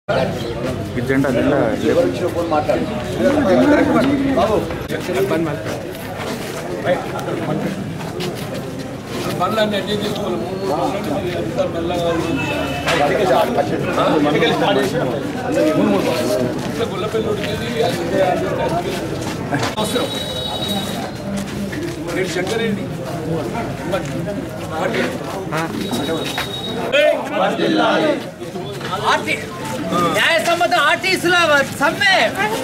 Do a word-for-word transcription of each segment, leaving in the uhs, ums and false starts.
జెండా జెండా పనులన్నీ అన్నీ తీసుకోవాలి గుల్లపల్లి ఉడికేది అవసరం రెడ్డి శంకరెడ్డి న్యాయసమ్మత ఆర్టీసీల సమ్మె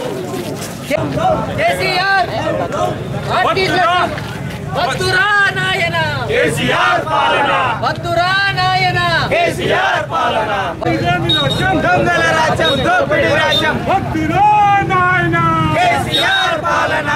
కేసీఆర్ ఆర్టీసీ వద్దురా నాయన కేసీఆర్ పాలన వద్దురా నాయన కేసీఆర్ పాలన దొంగల రాజ్యం దోపిడీ రాజ్యం వద్దురా నాయన కేసీఆర్ పాలన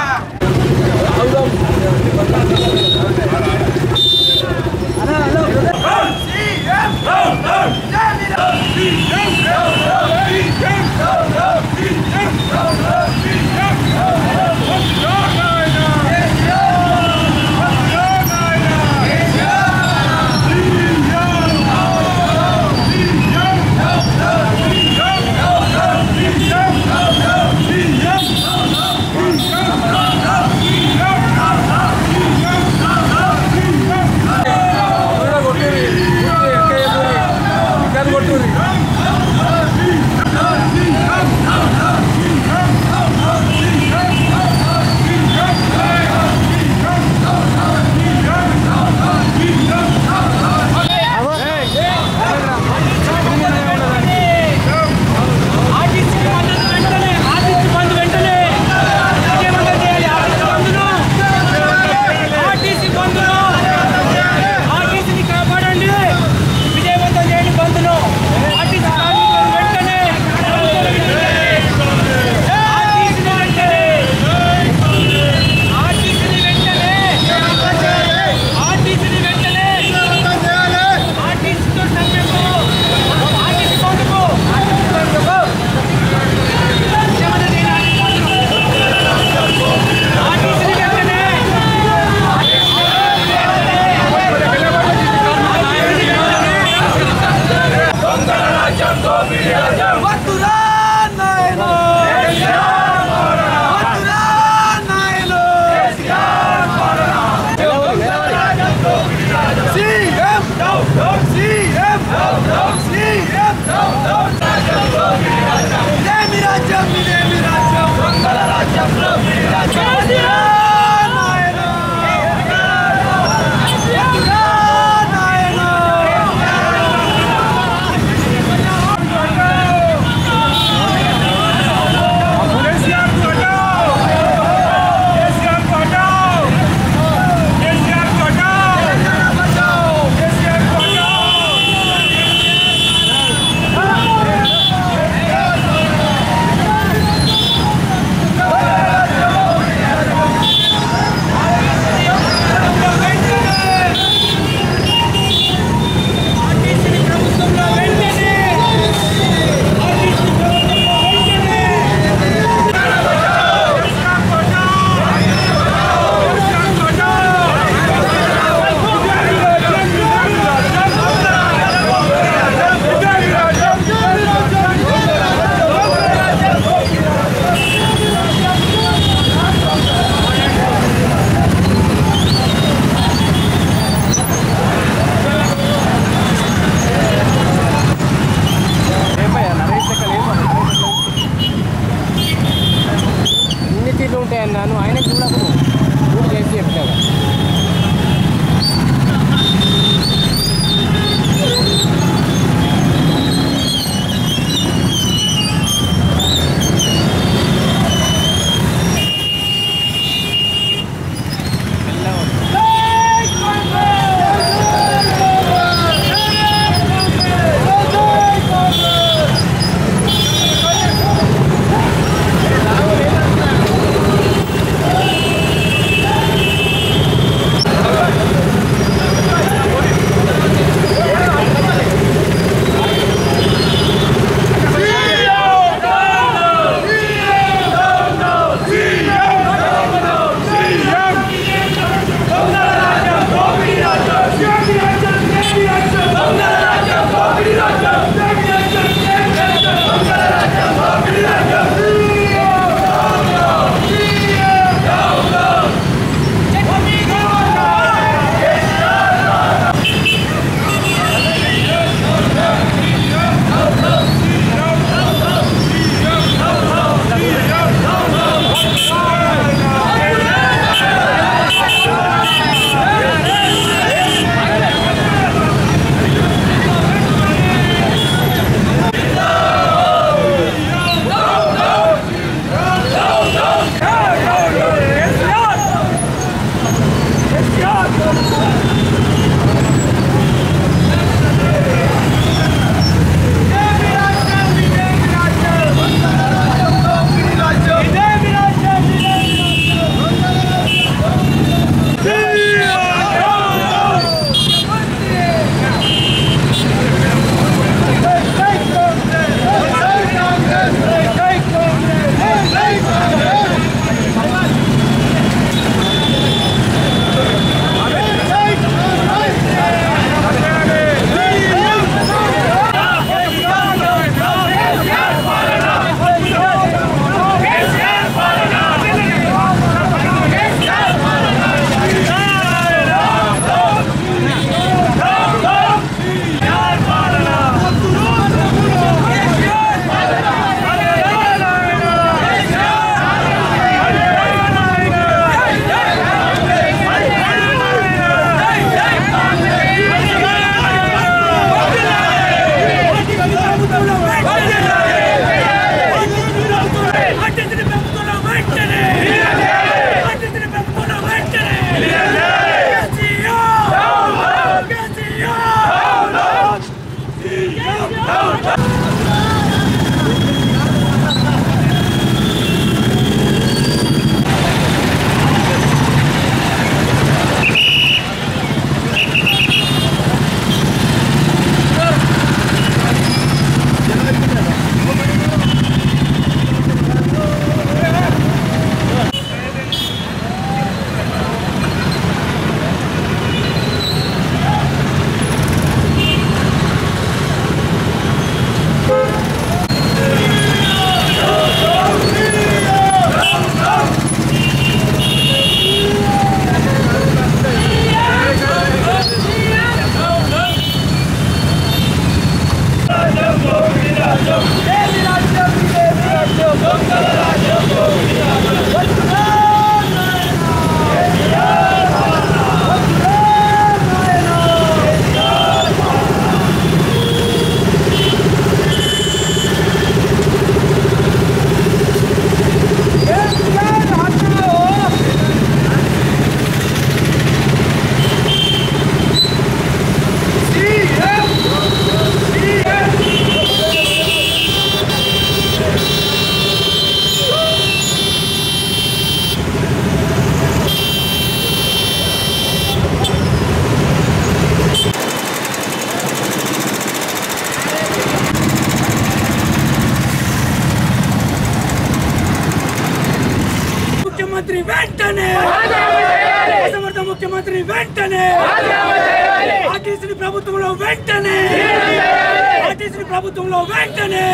వెంటనే అసమర్థ ముఖ్యమంత్రి వెంటనే ఆర్టీసీ ప్రభుత్వంలో వెంటనే ఆర్టీసీ ప్రభుత్వంలో వెంటనే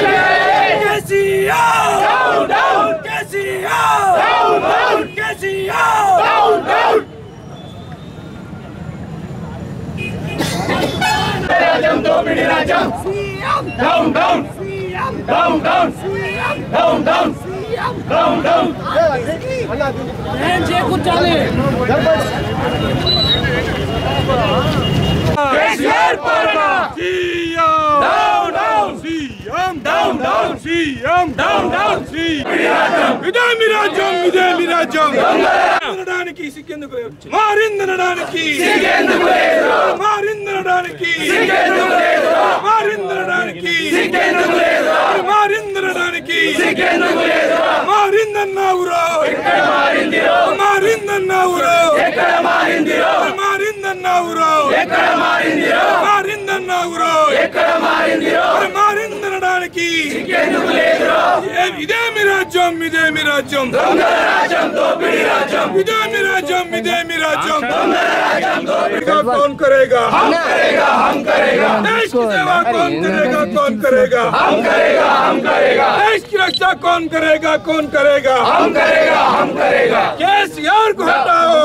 కేసీఆర్ కేసీఆర్ కేసీఆర్ రాజ్యం దోపిడీ రాజ్యం down down down down down down down down ఏం చేకూర్చాలి కేసీఆర్ పాలన CM down down CM down down CM down down CM ఇదే మీ రాజ్యం ఇదే మీ రాజ్యం దొంగలడానికి సిగ్గెందుకు లేదు మారిందనడానికి సిగ్గెందుకు లేదు మారిందనడానికి సిగ్గెందుకు లేదు మారిందనడానికి సిగ్గెందుకు లేదు మారిందనడానికి సిగ్గెందుకు లేదు మారిందన్నావురో ఎక్కడ మారిందిరో మారిందన్నావురో ఎక్కడ మారిందిరో మారిందన్నావురో ఎక్కడ మారిందిరో మారిందన్నావురో ఎక్కడ మారిందిరో మారిందనడానికి సిగ్గెందుకు లేదురో ఇదే మీ రాజ్యం ఇదే మీ రాజ్యం దొంగల రాజ్యం దోపిడీ రాజ్యం ఇదే మీ రాజ్యం ఇదే మీ రాజ్యం దొంగల రాజ్యం దోపిడీ कौन करेगा हम करेगा हम करेगा देश की सेवा कौन करेगा कौन करेगा हम करेगा हम करेगा देश की रक्षा कौन करेगा कौन करेगा हम करेगा हम करेगा केसीआर को हटाओ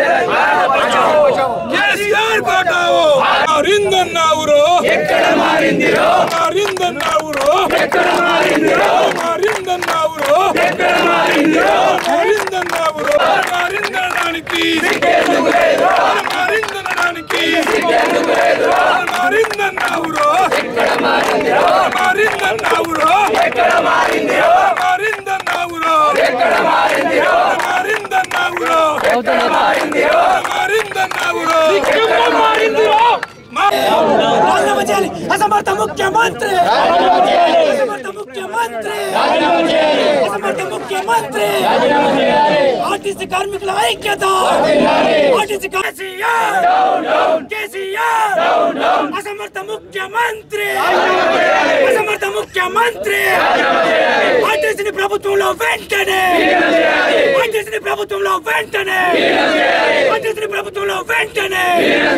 केसीआर को हटाओ मारिंदन्नावुरो ఎక్కడ మారిందిరో మారిందన్నావురో ఎక్కడ మారిందిరో మారిందన్నావురో ఎక్కడ మారిందిరో మారిందన్నావురో మారిందనడానికి సిగ్గెందుకు లేదు మారిందనడానికి సిగ్గెందుకు లేదు మారిందన్నావురో ఎక్కడ మారిందిరో మారిందన్నావురో ఎక్కడ మారిందిరో మారిందన్నావురో ఎక్కడ మారిందిరో మారిందన్నావురో ఎక్కడ మారిందిరో మారిందన్నావురో ఎక్కడ మారిందిరో రాజీనామా చేయాలి అసమర్థ ముఖ్యమంత్రి అసమర్థ ముఖ్యమంత్రి అసమర్థ ముఖ్యమంత్రి ఆర్టీసీ కార్మికుల ఐక్యత ఆర్టీసీ కేసీఆర్ కేసీఆర్ అసమర్థ ముఖ్యమంత్రి అసమర్థ ముఖ్యమంత్రి ఆర్టీసీ ప్రభుత్వంలో వెంటనే ఆర్టీసీ ప్రభుత్వంలో వెంటనే ఆర్టీసీ ప్రభుత్వంలో వెంటనే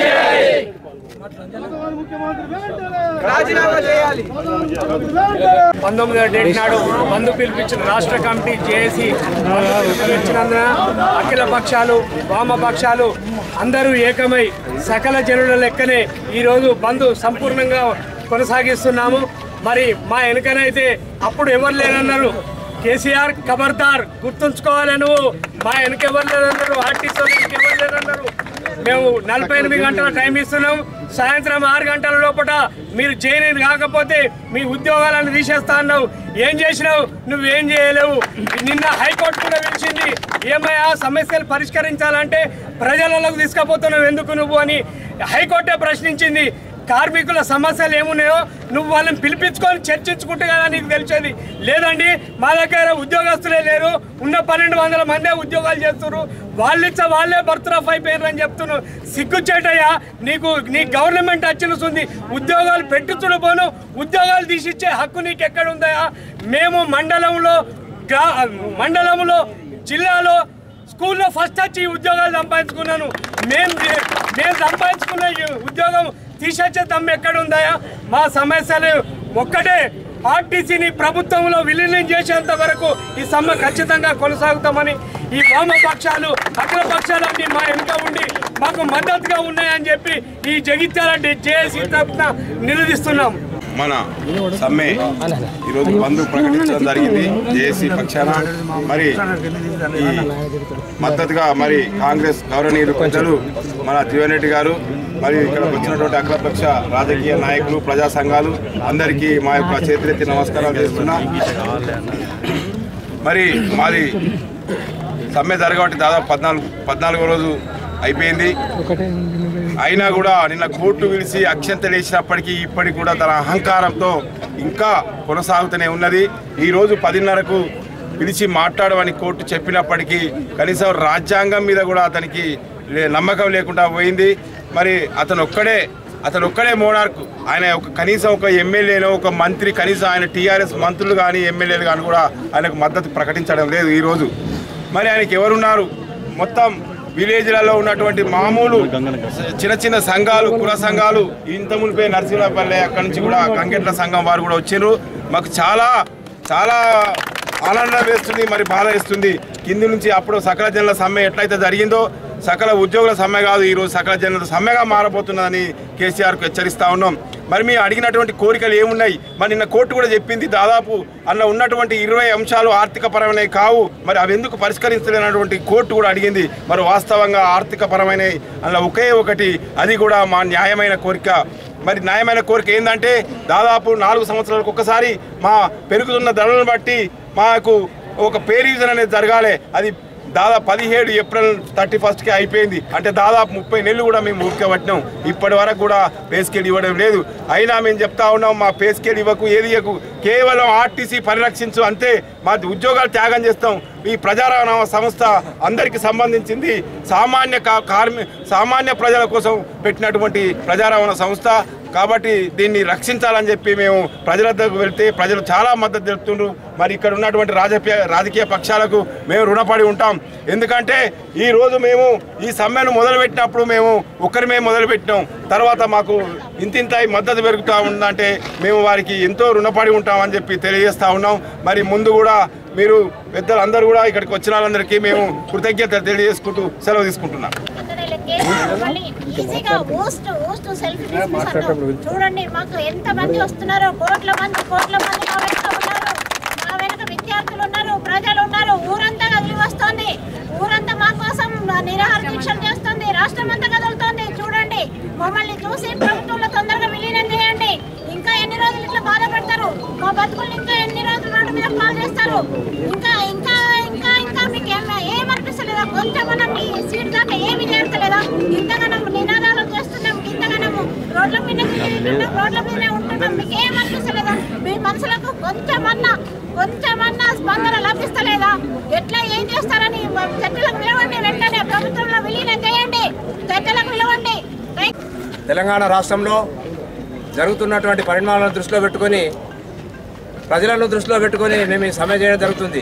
రాజీనామా చేయాలి పంతొమ్మిదవ డేట్ నాడు బంధు పిలిపించిన రాష్ట్ర కమిటీ జేఏసీ పిలిపించినందున అఖిల పక్షాలు వామపక్షాలు అందరూ ఏకమై సకల జనుల లెక్కనే ఈరోజు బంధు సంపూర్ణంగా కొనసాగిస్తున్నాము. మరి మా వెనుకనైతే అప్పుడు ఎవరు లేరన్నారు, కేసీఆర్ ఖబర్దార్ గుర్తుంచుకోవాలి, నువ్వు మా వెనుక ఎవరు లేరన్నారు, ఆర్టీసీ వెనుక ఎవరు లేరన్నారు. మేము నలభై ఎనిమిది గంటల టైం ఇస్తున్నాం. సాయంత్రం ఆరు గంటల లోపల మీరు చేయలేదు కాకపోతే మీ ఉద్యోగాలను తీసేస్తా అన్నావు. ఏం చేసినావు? నువ్వేం చేయలేవు. నిన్న హైకోర్టు కూడా పిలిచింది, ఏమయ్యా సమస్యలు పరిష్కరించాలంటే ప్రజలలోకి తీసుకుపోతున్నావు ఎందుకు నువ్వు అని హైకోర్టే ప్రశ్నించింది. కార్మికుల సమస్యలు ఏమున్నాయో నువ్వు వాళ్ళని పిలిపించుకొని చర్చించుకుంటే కదా నీకు తెలిసేది. లేదండి మా దగ్గర ఉద్యోగస్తులే లేరు, ఉన్న పన్నెండు వందల మందే ఉద్యోగాలు చేస్తున్నారు, వాళ్ళిచ్చ వాళ్ళే బర్త్రఫ్ అయిపోయారు అని చెప్తున్నావు. సిగ్గుచ్చేటయ్యా నీకు. నీ గవర్నమెంట్ అచ్చులుస్తుంది, ఉద్యోగాలు పెట్టించుడు పోను, ఉద్యోగాలు తీసిచ్చే హక్కు నీకు ఎక్కడ ఉందయా? మేము మండలంలో గ్రా మండలంలో జిల్లాలో స్కూల్లో ఫస్ట్ వచ్చి ఉద్యోగాలు సంపాదించుకున్నాను. మేము మేము సంపాదించుకున్న ఉద్యోగం తీసేచ్చే దమ్ము ఎక్కడ ఉందాయా? మా సమస్యలు ఒక్కటే, ఆర్టీసీని ప్రభుత్వంలో విలీనం చేసేంత వరకు ఈ సమ్మె ఖచ్చితంగా కొనసాగుతామని ఈ వామపక్షాలు అఖిల పక్షాలన్నీ మా వెనుక ఉండి మాకు మద్దతుగా ఉన్నాయని చెప్పి ఈ జగిత్యాల జేఏసీ తరఫున నిలదీస్తున్నాం. మన సమ్మె ఈరోజు బంధు ప్రకటించడం జరిగింది జేఏసీ పక్షాన. మరి ఈ మద్దతుగా మరి కాంగ్రెస్ గౌరవనీయులు పెద్దలు మన జీవన్ రెడ్డి గారు, మరి ఇక్కడ వచ్చినటువంటి అఖిలపక్ష రాజకీయ నాయకులు, ప్రజా సంఘాలు అందరికీ మా యొక్క చేతులెత్తి నమస్కారాలు చేస్తున్నా. మరి మాది సమ్మె జరగబట్టి దాదాపు పద్నాలుగు పద్నాలుగో రోజు అయిపోయింది. అయినా కూడా నిన్న కోర్టు పిలిచి అక్షంతలు వేసినప్పటికీ ఇప్పటికి కూడా తన అహంకారంతో ఇంకా కొనసాగుతూనే ఉన్నది. ఈరోజు పదిన్నరకు పిలిచి మాట్లాడమని కోర్టు చెప్పినప్పటికీ కనీసం రాజ్యాంగం మీద కూడా అతనికి నమ్మకం లేకుండా పోయింది. మరి అతను ఒక్కడే అతను ఒక్కడే మోనార్కు. ఆయన ఒక కనీసం ఒక ఎమ్మెల్యేనో ఒక మంత్రి, కనీసం ఆయన టీఆర్ఎస్ మంత్రులు కానీ ఎమ్మెల్యేలు కానీ కూడా ఆయనకు మద్దతు ప్రకటించడం లేదు ఈరోజు. మరి ఆయనకి ఎవరున్నారు? మొత్తం విలేజ్లలో ఉన్నటువంటి మామూలు చిన్న చిన్న సంఘాలు కుల సంఘాలు ఇంత మునిపే నరసింహపల్లె అక్కడి నుంచి కూడా గంగెట్ల సంఘం వారు కూడా వచ్చారు. మాకు చాలా చాలా ఆనందం వేస్తుంది, మరి బాధ వేస్తుంది. కింది నుంచి అప్పుడు సకల జనుల సమ్మె ఎట్లయితే జరిగిందో సకల ఉద్యోగుల సమ్మె కాదు, ఈరోజు సకల జనుల సమ్మెగా మారబోతున్నదని కేసీఆర్కు హెచ్చరిస్తూ ఉన్నాం. మరి మేము అడిగినటువంటి కోరికలు ఏమున్నాయి? మరి నిన్న కోర్టు కూడా చెప్పింది దాదాపు అందులో ఉన్నటువంటి ఇరవై అంశాలు ఆర్థిక పరమైనవి కావు, మరి అవి ఎందుకు పరిష్కరించలేనటువంటి కోర్టు కూడా అడిగింది. మరి వాస్తవంగా ఆర్థిక పరమైనవి అందులో ఒకే ఒకటి, అది కూడా మా న్యాయమైన కోరిక. మరి న్యాయమైన కోరిక ఏంటంటే దాదాపు నాలుగు సంవత్సరాలకు ఒక్కసారి మా పెరుగుతున్న ధరలను బట్టి మాకు ఒక పే రివిజన్ అనేది జరగాలి. అది దాదాపు పదిహేడు ఏప్రిల్ థర్టీ ఫస్ట్కి అయిపోయింది. అంటే దాదాపు ముప్పై నెలలు కూడా మేము ఊరికే పట్టినాం. ఇప్పటి వరకు కూడా పే స్కేల్ ఇవ్వడం లేదు. అయినా మేము చెప్తా ఉన్నాం, మా పే స్కేల్ ఇవ్వకు, ఏది ఇవ్వకు, కేవలం ఆర్టీసీ పరిరక్షించు అంతే. మా ఉద్యోగాలు త్యాగం చేస్తాం. ఈ ప్రజారవాణా సంస్థ అందరికీ సంబంధించింది, సామాన్య కార్మి సామాన్య ప్రజల కోసం పెట్టినటువంటి ప్రజారవాణా సంస్థ. కాబట్టి దీన్ని రక్షించాలని చెప్పి మేము ప్రజల దగ్గరకు వెళ్తే ప్రజలు చాలా మద్దతు తెలుపుతుండ్రు. మరి ఇక్కడ ఉన్నటువంటి రాజకీయ రాజకీయ పక్షాలకు మేము రుణపడి ఉంటాం. ఎందుకంటే ఈరోజు మేము ఈ సమ్మెను మొదలుపెట్టినప్పుడు మేము ఒక్కరిమే మొదలుపెట్టినాం. తర్వాత మాకు ఇంతింత మద్దతు పెరుగుతూ ఉందంటే మేము వారికి ఎంతో రుణపడి ఉంటామని చెప్పి తెలియజేస్తూ ఉన్నాం. మరి ముందు కూడా మీరు పెద్దలు అందరూ కూడా ఇక్కడికి వచ్చిన వాళ్ళందరికీ మేము కృతజ్ఞతలు తెలియజేసుకుంటూ సెలవు తీసుకుంటున్నాం. చూడండి మాకు ఎంత మంది వస్తున్నారో, కోట్ల మంది కోట్ల మంది మా వెనక ఉన్నారు. మా వెనక విద్యార్థులు ఉన్నారు, ప్రజలు ఉన్నారు. ఊరంతా కదిలి వస్తుంది. ఊరంతా మా కోసం నిరాహార దీక్షలు చేస్తుంది. రాష్ట్రం అంతా కదులుతోంది. చూడండి, మమ్మల్ని చూసి ప్రభుత్వంలో తొందరగా విలీనం చేయండి. ఇంకా ఎన్ని రోజులు ఇట్లా బాధపడతారు? మా బతుకులు ఇంకా ఎన్ని రోజులు రోడ్డు మీద పాలు చేస్తారు? ఇంకా ఇంకా ఇంకా ఇంకా మీకు ఏమనిపిస్తలేదా? కొంచెమన్నా మీ సీట్ దాకా ఏమి చేస్తలేదా? ఇంతగానం నినాదాలు చేస్తున్నాం, ఇంతగానము రోడ్ల మీద రోడ్ల మీదనే ఉంటున్నాం. మీకు ఏమనిపిస్తలేదా? మీ మనసులకు కొంచెమన్నా కొంచెమన్నా స్పందన లభిస్తలేదా? ఎట్లా ఏం చేస్తారని చర్చలకు పిలవండి. వెంటనే ప్రభుత్వంలో విలీనం చేయండి. చర్చలకు పిలవండి. తెలంగాణ రాష్ట్రంలో జరుగుతున్నటువంటి పరిణామాలను దృష్టిలో పెట్టుకొని, ప్రజలను దృష్టిలో పెట్టుకొని మేము ఈ సమ్మె చేయడం జరుగుతుంది.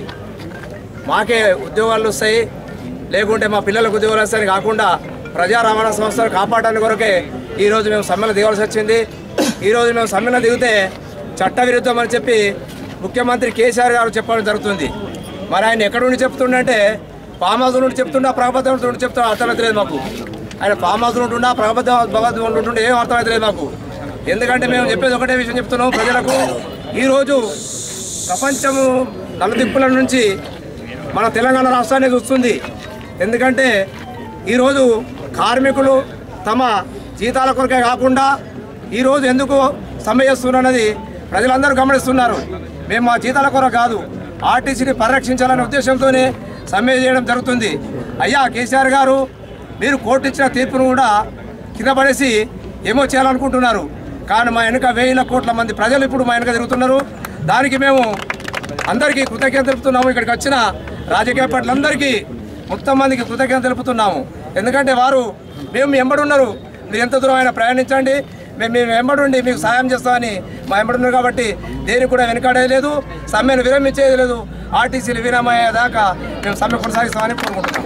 మాకే ఉద్యోగాలు వస్తాయి, లేకుంటే మా పిల్లలకు ఉద్యోగాలు వస్తాయని కాకుండా ప్రజా రవాణా సంస్థలు కాపాడడానికి కొరకే ఈరోజు మేము సమ్మెలో దిగాల్సి వచ్చింది. ఈరోజు మేము సమ్మెలో దిగితే చట్టవిరుద్ధం అని చెప్పి ముఖ్యమంత్రి కేసీఆర్ గారు చెప్పడం జరుగుతుంది. మరి ఆయన ఎక్కడి నుండి చెప్తుండంటే ఫామ్ హౌస్ నుండి చెప్తుండా, ప్రగబద్ధం నుండి చెప్తున్నా అర్థమవుతలేదు మాకు. ఆయన ఫామ్ హౌస్ ఉంటుండా, ప్రగబద్ధ భగవద్ ఉంటుండే ఏం అర్థమవుతలేదు మాకు. ఎందుకంటే మేము చెప్పేది ఒకటే విషయం చెప్తున్నాం ప్రజలకు. ఈరోజు ప్రపంచము నలుదిక్కుల నుంచి మన తెలంగాణ రాష్ట్రాన్ని చూస్తుంది. ఎందుకంటే ఈరోజు కార్మికులు తమ జీతాల కొరకే కాకుండా ఈరోజు ఎందుకు సమ్మె చేస్తున్నారన్నది ప్రజలందరూ గమనిస్తున్నారు. మేము మా జీతాల కొరకు కాదు, ఆర్టీసీని పరిరక్షించాలనే ఉద్దేశంతోనే సమ్మె చేయడం జరుగుతుంది. అయ్యా కేసీఆర్ గారు, మీరు కోర్టు ఇచ్చిన తీర్పును కూడా కింద పడేసి ఏమో చేయాలనుకుంటున్నారు. కానీ మా వెనుక వేల కోట్ల మంది ప్రజలు ఇప్పుడు మా వెనుక తిరుగుతున్నారు. దానికి మేము అందరికీ కృతజ్ఞత తెలుపుతున్నాము. ఇక్కడికి వచ్చిన రాజకీయ పార్టీలందరికీ మొత్తం మందికి కృతజ్ఞత తెలుపుతున్నాము. ఎందుకంటే వారు మేము వెంబడున్నారు, మీరు ఎంత దూరం అయినా ప్రయాణించండి, మేము మేము వెంబడుండి మీకు సాయం చేస్తామని మా వెంబడున్నారు. కాబట్టి దేనికి కూడా వెనకాడేది లేదు, సమ్మెను విరమించేది లేదు. ఆర్టీసీలు విరమయ్యేదాకా మేము సమ్మె కొనసాగిస్తామని కోరుకుంటున్నాం.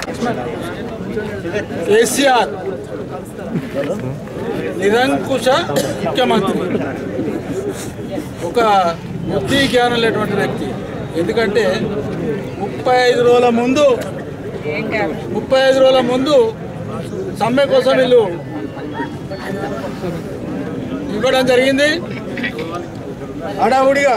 కేసీఆర్ నిరంకుశ ముఖ్యమంత్రి, ఒక బుద్ధి జ్ఞానం లేనటువంటి వ్యక్తి. ఎందుకంటే ముప్పై ఐదు రోజుల ముందు ముప్పై ఐదు రోజుల ముందు సమ్మె కోసం వీళ్ళు ఇవ్వడం జరిగింది. హడావుడిగా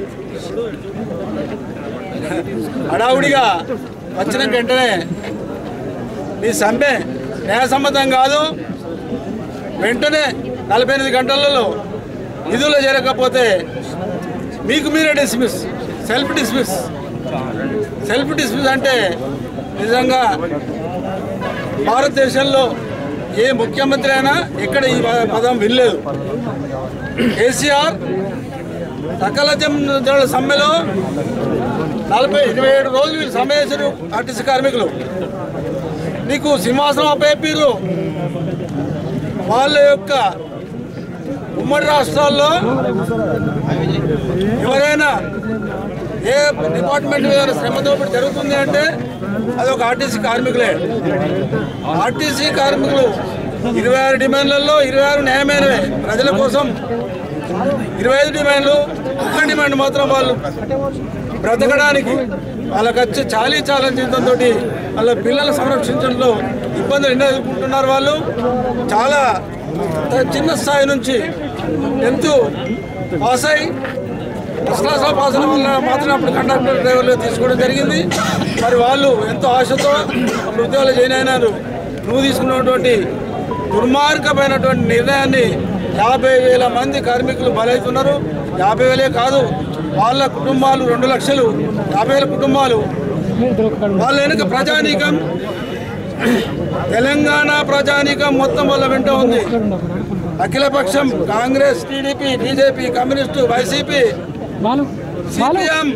హడావుడిగా వచ్చిన వెంటనే ఈ సమ్మె న్యాయసమ్మతం కాదు, వెంటనే నలభై ఎనిమిది గంటలలో నిధులు చేరకపోతే మీకు మీరే dismiss, self dismiss. Self dismiss అంటే నిజంగా భారతదేశంలో ఏ ముఖ్యమంత్రి అయినా ఎక్కడ ఈ పదం వినలేదు. కేసీఆర్ సకల జనుల సమ్మెలో నలభై ఇరవై ఏడు రోజులు వీళ్ళు సమ్మె చేశారు ఆర్టీసీ కార్మికులు. నీకు సింహాసనం అప్పయ్యారు. వాళ్ళ యొక్క ఉమ్మడి రాష్ట్రాల్లో ఎవరైనా ఏ డిపార్ట్మెంట్ మీద శ్రమ దోపిడీ జరుగుతుంది అంటే అది ఒక ఆర్టీసీ కార్మికులే. ఆర్టీసీ కార్మికులు ఇరవై ఆరు డిమాండ్లలో ఇరవై ఆరు న్యాయమైనవే ప్రజల కోసం. ఇరవై ఐదు డిమాండ్లు ఒక్క డిమాండ్ మాత్రం వాళ్ళు బ్రతకడానికి వాళ్ళకి వచ్చి చాలీ చాలని జీవితంతో వాళ్ళ పిల్లల సంరక్షించడంలో ఇబ్బందులు ఎన్నో ఎదుర్కొంటున్నారు. వాళ్ళు చాలా చిన్న స్థాయి నుంచి ఎంతో పాస్ అయి ఫస్ట్ క్లాస్లో పాస్ అయిన వల్ల మాత్రం అప్పుడు కండక్టర్ డ్రైవర్లు తీసుకోవడం జరిగింది. మరి వాళ్ళు ఎంతో ఆశతో ఉద్యోగాలు జాయిన్ అయినారు. నువ్వు తీసుకున్నటువంటి దుర్మార్గమైనటువంటి నిర్ణయాన్ని యాభై వేల మంది కార్మికులు బలవుతున్నారు. యాభై వేలే కాదు, వాళ్ళ కుటుంబాలు రెండు లక్షలు యాభై వేల కుటుంబాలు. వాళ్ళ వెనుక ప్రజానీకం, తెలంగాణ ప్రజానీకం మొత్తం వాళ్ళ వెంట ఉంది. అఖిలపక్షం Congress, TDP, BJP, communist, YCP, CPM.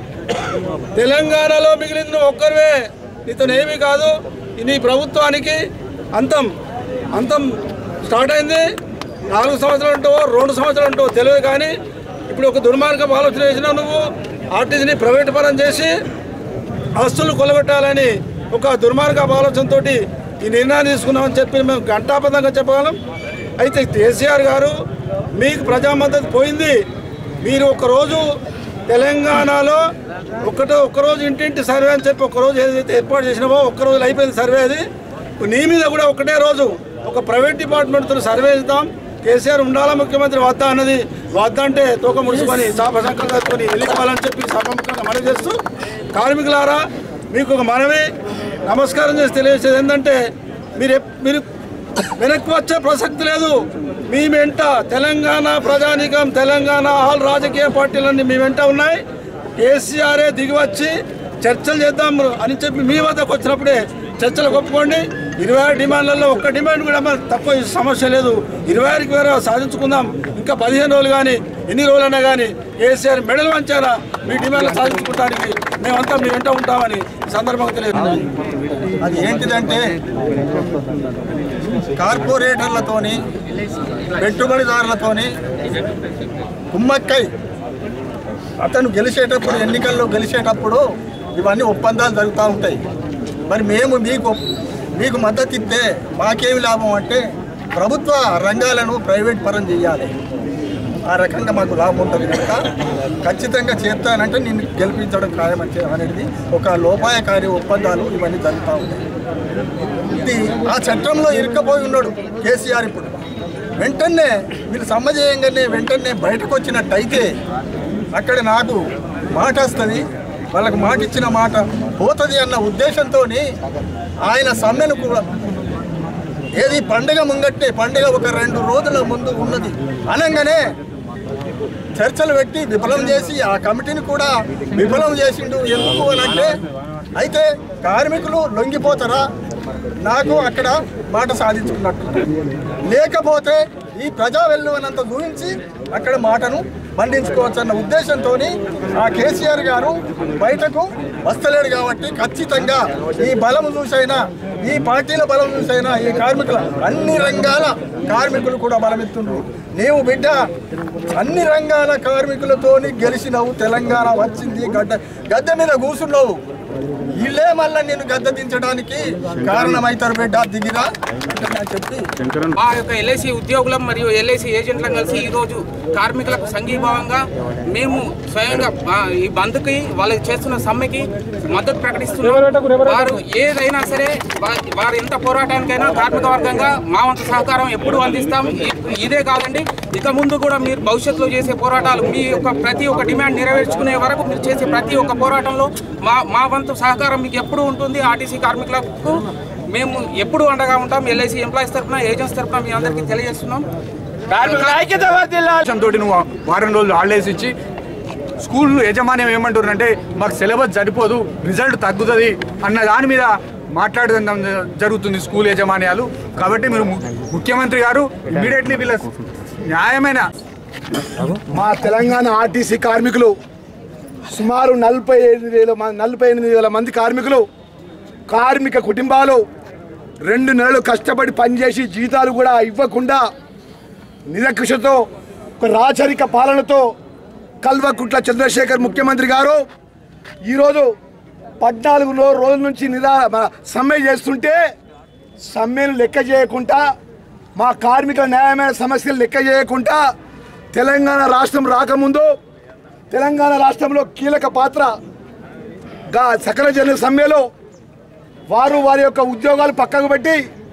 తెలంగాణలో మిగిలిన ఒక్కరివే, ఇతనేమీ కాదు. నీ ప్రభుత్వానికి అంతం అంతం స్టార్ట్ అయింది. నాలుగు సంవత్సరాలు ఉంటావో రెండు సంవత్సరాలు ఉంటావో తెలియదు, కానీ ఇప్పుడు ఒక దుర్మార్గం ఆలోచన చేసినావు. నువ్వు ఆర్టీసీని ప్రైవేట్ పరం చేసి ఆస్తులు కొలగొట్టాలని ఒక దుర్మార్గ ఆలోచనతో ఈ నిర్ణయాన్ని తీసుకున్నామని చెప్పి మేము ఘంటాపథంగా చెప్పగలం. అయితే కేసీఆర్ గారు మీకు ప్రజా మద్దతు పోయింది. మీరు ఒకరోజు తెలంగాణలో ఒకటో ఒక్కరోజు ఇంటింటి సర్వే అని చెప్పి ఒకరోజు ఏదైతే ఏర్పాటు చేసినావో ఒక్కరోజు అయిపోయింది సర్వే. అది నీ మీద కూడా ఒకటే రోజు ఒక ప్రైవేట్ డిపార్ట్మెంట్తో సర్వే ఇద్దాం. కేసీఆర్ ఉండాలా ముఖ్యమంత్రి వద్దా అన్నది, వద్దా అంటే తోక ముడుచుకొని చాప సంకలు కట్టుకొని వెళ్ళిపోవాలని చెప్పి సభముఖంగా మనవి చేస్తూ, కార్మికులారా మీకు ఒక మనవి నమస్కారం చేసి తెలియజేసేది ఏంటంటే మీరు మీరు వెనక్కి వచ్చే ప్రసక్తి లేదు. మీ వెంట తెలంగాణ ప్రజానీకం, తెలంగాణ ఆల్ రాజకీయ పార్టీలన్నీ మీ వెంట ఉన్నాయి. కేసీఆరే దిగి వచ్చి చర్చలు చేద్దాం అని చెప్పి మీ వద్దకు వచ్చినప్పుడే చర్చలు ఒప్పుకోండి. ఇరవై ఆరు డిమాండ్లలో ఒక్క డిమాండ్ కూడా తక్కువ సమస్య లేదు. ఇరవై ఆరుకి వేరే సాధించుకుందాం. ఇంకా పదిహేను రోజులు కానీ ఎన్ని రోజులైనా కానీ కేసీఆర్ మెడల్ వంచారా మీ డిమాండ్లు సాధించుకోవడానికి మేమంతా మీ వెంట ఉంటామని సందర్భంగా తెలియదు. అది ఏంటిదంటే కార్పొరేటర్లతోని పెట్టుబడిదారులతోని కుమ్మక్కై అతను గెలిచేటప్పుడు, ఎన్నికల్లో గెలిచేటప్పుడు ఇవన్నీ ఒప్పందాలు జరుగుతూ ఉంటాయి. మరి మేము మీకు మీకు మద్దతు ఇస్తే మాకేమి లాభం అంటే ప్రభుత్వ రంగాలను ప్రైవేట్ పరం చేయాలి. ఆ రకంగా మాకు లాభం ఉంటుంది కనుక ఖచ్చితంగా చేస్తానంటే నిన్ను గెలిపించడం ఖాయమని అనేది ఒక లోపాయకారి ఒప్పందాలు ఇవన్నీ జరుగుతూ ఉంటాయి. ఇది ఆ చట్టంలో ఇరుక్కపోయి ఉన్నాడు కేసీఆర్. ఇప్పుడు వెంటనే వీళ్ళు సమ్మజేయంగానే వెంటనే బయటకు వచ్చినట్టయితే అక్కడ నాకు మాట వస్తుంది, వాళ్ళకు మాట ఇచ్చిన మాట పోతుంది అన్న ఉద్దేశంతో ఆయన సమ్మెను కూడా ఏది పండుగ ముంగట్టే, పండుగ ఒక రెండు రోజుల ముందు ఉన్నది అనగానే చర్చలు పెట్టి విఫలం చేసి ఆ కమిటీని కూడా విఫలం చేసిండు. ఎందుకు అని అంటే అయితే కార్మికులు లొంగిపోతారా, నాకు అక్కడ మాట సాధించుకున్నట్టు, లేకపోతే ఈ ప్రజా వెల్లువనంత ఊహించి అక్కడ మాటను పండించుకోవచ్చు అన్న ఉద్దేశంతో ఆ కేసీఆర్ గారు బయటకు వస్తలేడు. కాబట్టి ఖచ్చితంగా ఈ బలం చూసైనా, ఈ పార్టీల బలం చూసైనా ఈ కార్మికుల అన్ని రంగాల కార్మికులు కూడా బలమెత్తుండ్రు. నీవు బిడ్డ అన్ని రంగాల కార్మికులతోని గెలిచినవు, తెలంగాణ వచ్చింది, గడ్డ గద్దె మీద కూర్చున్నావు. ఇల్లే మళ్ళీ నేను గద్దె దించడానికి కారణమవుతారు బిడ్డ, దిగిరా అని చెప్పి మా యొక్క ఎల్ఐసి ఉద్యోగులం మరియు ఎల్ఐసి ఏజెంట్లను కలిసి ఈరోజు కార్మికులకు సంఘీభావంగా మేము స్వయంగా ఈ బంద్కి వాళ్ళకి చేస్తున్న సమ్మెకి మద్దతు ప్రకటిస్తున్నాం. వారు ఏదైనా సరే వారు ఎంత పోరాటానికైనా కార్మిక వర్గంగా మా వంతు సహకారం ఎప్పుడు అందిస్తాం. ఇదే కాదండి, ఇక ముందు కూడా మీరు భవిష్యత్తులో చేసే పోరాటాలు, మీ యొక్క ప్రతి ఒక్క డిమాండ్ నెరవేర్చుకునే వరకు మీరు చేసే ప్రతి ఒక్క పోరాటంలో మా మా వంతు సహకారం మీకు ఎప్పుడు ఉంటుంది. ఆర్టీసీ కార్మికులకు మేము ఎప్పుడు అండగా ఉంటాం. ఎల్ఐసి ఎంప్లాయీస్ తరఫున, ఏజెంట్స్ తరఫున మీ అందరికీ తెలియజేస్తున్నాం. తోటి నువ్వు వారం రోజులు హాలిడేస్ ఇచ్చి స్కూల్ యజమాన్యం ఏమంటున్నారంటే మాకు సిలబస్ సరిపోదు, రిజల్ట్ తగ్గుతుంది అన్న దాని మీద మాట్లాడడం జరుగుతుంది స్కూల్ యజమాన్యాలు. కాబట్టి మీరు ముఖ్యమంత్రి గారు ఇమీడియట్లీ వీళ్ళ న్యాయమైన మా తెలంగాణ ఆర్టీసీ కార్మికులు సుమారు నలభై ఎనిమిది వేల నలభై ఎనిమిది వేల మంది కార్మికులు, కార్మిక కుటుంబాలు రెండు నెలలు కష్టపడి పనిచేసి జీతాలు కూడా ఇవ్వకుండా నిరక్షతో ఒక రాచరిక పాలనతో కల్వకుంట్ల చంద్రశేఖర్ ముఖ్యమంత్రి గారు ఈరోజు పద్నాలుగు రోజుల నుంచి నిరా సమ్మె చేస్తుంటే సమ్మెను లెక్క చేయకుండా మా కార్మికుల న్యాయమైన సమస్యలు లెక్క చేయకుండా తెలంగాణ రాష్ట్రం రాకముందు తెలంగాణ రాష్ట్రంలో కీలక పాత్రగా సకల జన సమ్మెలో వారు వారి యొక్క ఉద్యోగాలు పక్కకు పెట్టి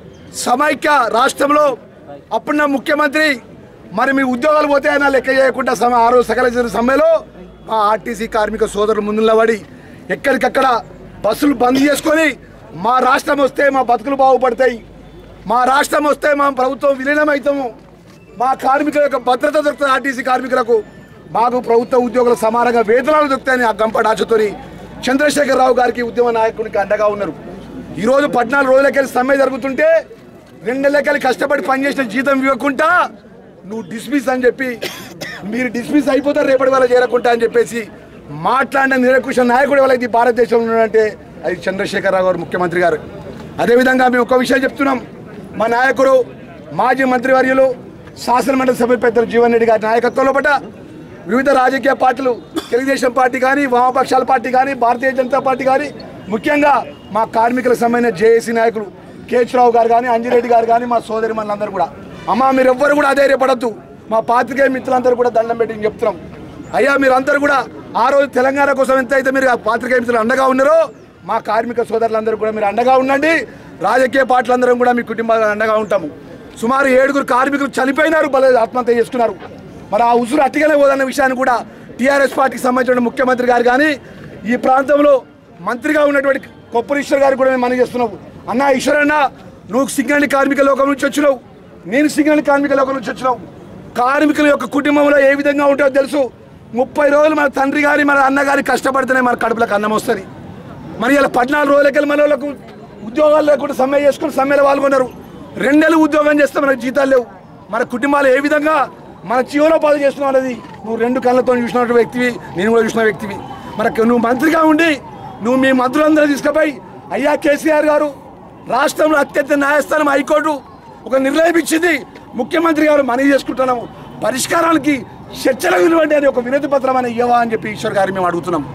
సమైక్య రాష్ట్రంలో అప్పుడున్న ముఖ్యమంత్రి మరి మీ ఉద్యోగాలు పోతే అయినా లెక్క చేయకుండా సమ ఆ రోజు సకల జన సమ్మెలో మా ఆర్టీసీ కార్మిక సోదరులు ముందులబడి ఎక్కడికక్కడ బస్సులు బంద్ చేసుకొని మా రాష్ట్రం వస్తే మా బతుకులు బాగుపడతాయి, మా రాష్ట్రం వస్తే మా ప్రభుత్వం విలీనమవుతాము, మా కార్మికుల యొక్క భద్రత దొరుకుతుంది, ఆర్టీసీ కార్మికులకు మాకు ప్రభుత్వ ఉద్యోగుల సమానంగా వేతనాలు దొరుకుతాయని ఆ గంప ఆశతోని చంద్రశేఖరరావు గారికి ఉద్యమ నాయకునికి అండగా ఉన్నారు. ఈరోజు పద్నాలుగు రోజులకెళ్ళి సమ్మె జరుగుతుంటే రెండు నెలలకెళ్ళి కష్టపడి పనిచేసిన జీతం ఇవ్వకుండా నువ్వు డిస్మిస్ అని చెప్పి మీరు డిస్మిస్ అయిపోతారు రేపటి వల్ల చేరకుండా అని చెప్పేసి మాట్లాడిన నిరకుశ నాయకుడు ఎవరైతే భారతదేశంలో ఉన్నాడంటే అది చంద్రశేఖరరావు గారు ముఖ్యమంత్రి గారు. అదేవిధంగా మేము ఒక విషయం చెప్తున్నాం, మా నాయకుడు మాజీ మంత్రివర్యులు శాసనమండలి సభ్యులు పెద్దలు జీవన్ రెడ్డి గారి నాయకత్వంలో పట్ల వివిధ రాజకీయ పార్టీలు తెలుగుదేశం పార్టీ కానీ వామపక్షాల పార్టీ కానీ భారతీయ జనతా పార్టీ కానీ ముఖ్యంగా మా కార్మికులకు సంబంధించిన జేఏసీ నాయకులు కేశవరావు గారు కానీ అంజిరెడ్డి గారు కానీ మా సోదరి మనందరూ కూడా అమ్మా మీరు ఎవ్వరు కూడా అధైర్యపడద్దు, మా పాత్రికేయ మిత్రులందరూ కూడా దండం పెట్టి చెప్తున్నాం. అయ్యా మీరందరూ కూడా ఆ రోజు తెలంగాణ కోసం ఎంత అయితే మీరు ఆ పాత్రికేయ మిత్రులు అండగా ఉన్నారో మా కార్మిక సోదరులందరూ కూడా మీరు అండగా ఉండండి. రాజకీయ పార్టీలందరం కూడా మీ కుటుంబాలకు అండగా ఉంటాము. సుమారు ఏడుగురు కార్మికులు చనిపోయినారు, బల ఆత్మహత్య చేసుకున్నారు. మరి ఆ ఉసురు అట్టిగానే పోదన్న విషయాన్ని కూడా టీఆర్ఎస్ పార్టీకి సంబంధించిన ముఖ్యమంత్రి గారు కానీ ఈ ప్రాంతంలో మంత్రిగా ఉన్నటువంటి కొప్పూరు ఈశ్వర్ గారు కూడా మేము మనం చేస్తున్నావు. అన్న ఈశ్వర్ అన్న నువ్వు సింగండి కార్మిక లోకం నుంచి వచ్చినావు, నేను సింగండి కార్మిక లోకం నుంచి వచ్చినావు. కార్మికుల యొక్క కుటుంబంలో ఏ విధంగా ఉంటుందో తెలుసు. ముప్పై రోజులు మన తండ్రి గారి మన అన్నగారి కష్టపడితేనే మన కడుపులకు అన్నం వస్తుంది. మరి ఇలా పద్నాలుగు రోజులకెళ్ళి మన వాళ్ళకు ఉద్యోగాలు లేకుండా సమ్మె చేసుకుని సమ్మెలో పాల్గొన్నారు. రెండు నెలలు ఉద్యోగం చేస్తే మనకు జీతాలు లేవు. మన కుటుంబాలు ఏ విధంగా మన జీవనోపాధి చేస్తున్నావు అనేది నువ్వు రెండు కళ్ళతో చూసిన వ్యక్తివి, నేను కూడా చూసిన వ్యక్తివి. మనకు నువ్వు మంత్రిగా ఉండి నువ్వు మీ మంత్రులందరూ తీసుకుపోయి అయ్యా కేసీఆర్ గారు రాష్ట్రంలో అత్యంత న్యాయస్థానం హైకోర్టు ఒక నిర్ణయం ఇచ్చింది, ముఖ్యమంత్రి గారు మనవి చేసుకుంటున్నాము పరిష్కారానికి చర్చలకు నిలవండి అని ఒక వినతి పత్రం అని ఇవ్వవా అని చెప్పి ఈశ్వర్ గారు మేము అడుగుతున్నాము.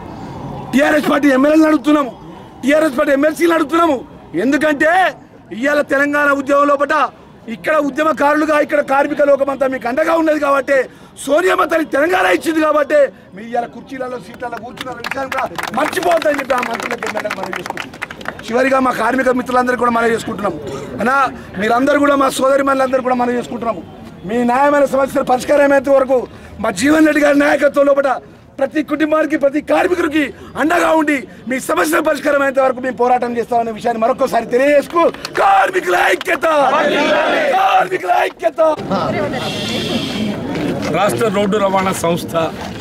టీఆర్ఎస్ పార్టీ ఎమ్మెల్యేలను అడుగుతున్నాము, టీఆర్ఎస్ పార్టీ ఎమ్మెల్సీలు అడుగుతున్నాము. ఎందుకంటే ఇవాళ తెలంగాణ ఉద్యమం లోపల ఇక్కడ ఉద్యమకారులుగా ఇక్కడ కార్మిక లోకమంతా మీకు అండగా ఉన్నది కాబట్టి సోనియమ్మ తల్లి తెలంగాణ ఇచ్చింది కాబట్టి మీ ఇవాళ కుర్చీలలో సీట్లలో కూర్చున్న విషయాన్ని కూడా మర్చిపోవద్దని చెప్పి ఆ మంత్రులకు ఎమ్మెల్యేలకు మనం చేసుకుంటున్నాం. చివరిగా మా కార్మిక మిత్రులందరూ కూడా మనం చేసుకుంటున్నాం. అన్నా మీరందరూ కూడా మా సోదరి మనులందరూ కూడా మనం చేసుకుంటున్నాము. మీ న్యాయమైన సమస్యలు పరిష్కారమయ్యేంత వరకు మా జీవన్ రెడ్డి గారి నాయకత్వం లోపల ప్రతి కుటుంబానికి ప్రతి కార్మికుడికి అండగా ఉండి మీ సమస్యల పరిష్కారం అయ్యేంత వరకు మేము పోరాటం చేస్తామనే విషయాన్ని మరొకసారి తెలియజేసుకు కార్మికుల ఐక్యత కార్మికుల ఐక్యత. రాష్ట్ర రోడ్డు రవాణా సంస్థ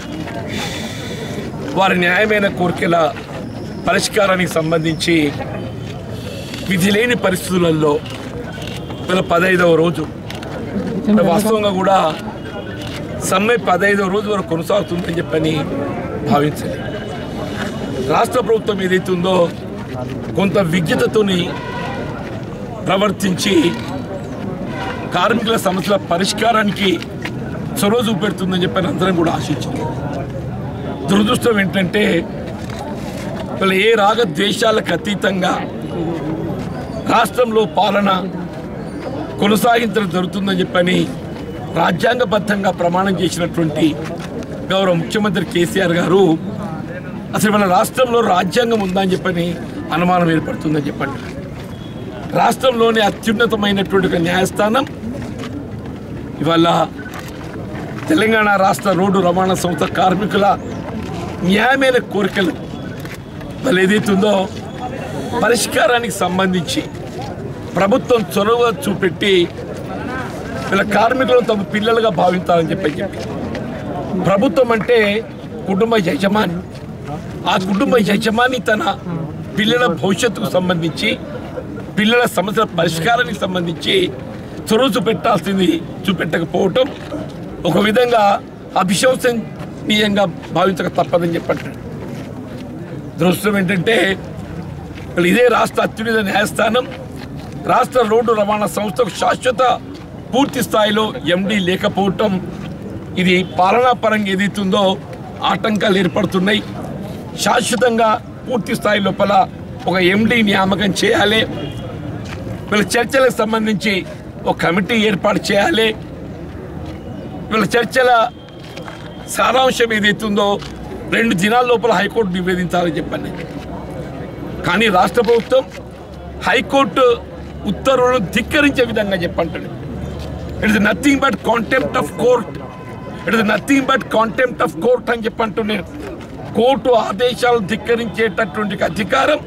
వారి న్యాయమైన కోరికల పరిష్కారానికి సంబంధించి విధి లేని పరిస్థితులలో వీళ్ళ పదహైదవ రోజు వాస్తవంగా కూడా సమ్మె పదహైదవ రోజు వరకు కొనసాగుతుందని చెప్పని భావించాలి. రాష్ట్ర ప్రభుత్వం ఏదైతే ఉందో కొంత విజ్ఞతతోని ప్రవర్తించి కార్మికుల సమస్యల పరిష్కారానికి చొరవ చూపెడుతుందని చెప్పని అందరం కూడా ఆశించారు. దురదృష్టం ఏంటంటే వీళ్ళు ఏ రాగ ద్వేషాలకు అతీతంగా రాష్ట్రంలో పాలన కొనసాగించడం జరుగుతుందని చెప్పని రాజ్యాంగబద్ధంగా ప్రమాణం చేసినటువంటి గౌరవ ముఖ్యమంత్రి కేసీఆర్ గారు అసలు మన రాష్ట్రంలో రాజ్యాంగం ఉందా అని చెప్పని అనుమానం ఏర్పడుతుందని చెప్పండి. రాష్ట్రంలోని అత్యున్నతమైనటువంటి ఒక న్యాయస్థానం ఇవాళ తెలంగాణ రాష్ట్ర రోడ్డు రవాణా సంస్థ కార్మికుల న్యాయమైన కోరికలు వాళ్ళు ఏదైతుందో పరిష్కారానికి సంబంధించి ప్రభుత్వం చొరవ చూపెట్టి వీళ్ళ కార్మికులను తమ పిల్లలుగా భావించాలని చెప్పి చెప్పి ప్రభుత్వం అంటే కుటుంబ యజమాని, ఆ కుటుంబ యజమాని తన పిల్లల భవిష్యత్తుకు సంబంధించి పిల్లల సమస్యల పరిష్కారానికి సంబంధించి చొరవ చూపెట్టాల్సింది చూపెట్టకపోవటం ఒక విధంగా అభిశంసనీయంగా భావించక తప్పదని చెప్పంటాడు. దురదృష్టం ఏంటంటే ఇదే రాష్ట్ర అత్యున్నత న్యాయస్థానం రాష్ట్ర రోడ్డు రవాణా సంస్థకు శాశ్వత పూర్తి స్థాయిలో ఎండి లేకపోవటం ఇది పాలనాపరంగా ఏదైతుందో ఆటంకాలు ఏర్పడుతున్నాయి. శాశ్వతంగా పూర్తి స్థాయి లోపల ఒక ఎండి నియామకం చేయాలి. వీళ్ళ చర్చలకు సంబంధించి ఒక కమిటీ ఏర్పాటు చేయాలి. వీళ్ళ చర్చల సారాంశం ఏదైతుందో రెండు దినాల లోపల హైకోర్టు నివేదించాలని చెప్పండి. కానీ రాష్ట్ర ప్రభుత్వం హైకోర్టు ఉత్తర్వులను ధిక్కరించే విధంగా చెప్పంటాడు. It is nothing but contempt of court it is nothing but contempt of court అని చెప్పంటున్నాను. కోర్టు ఆదేశాలు ధిక్కరించేటటువంటి అధికారం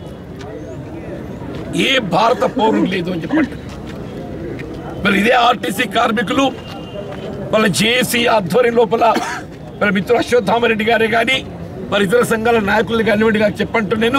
ఏ భారత పౌరులు లేదు అని చెప్పండి. మరి ఇదే ఆర్టీసీ కార్మికులు వాళ్ళ జేఏసీ ఆధ్వర్యం లోపల మన మిత్రుడు అశ్వత్థామరెడ్డి గారే కానీ మరి ఇతర సంఘాల నాయకులు కానివ్వండి గారు చెప్పంటూ నేను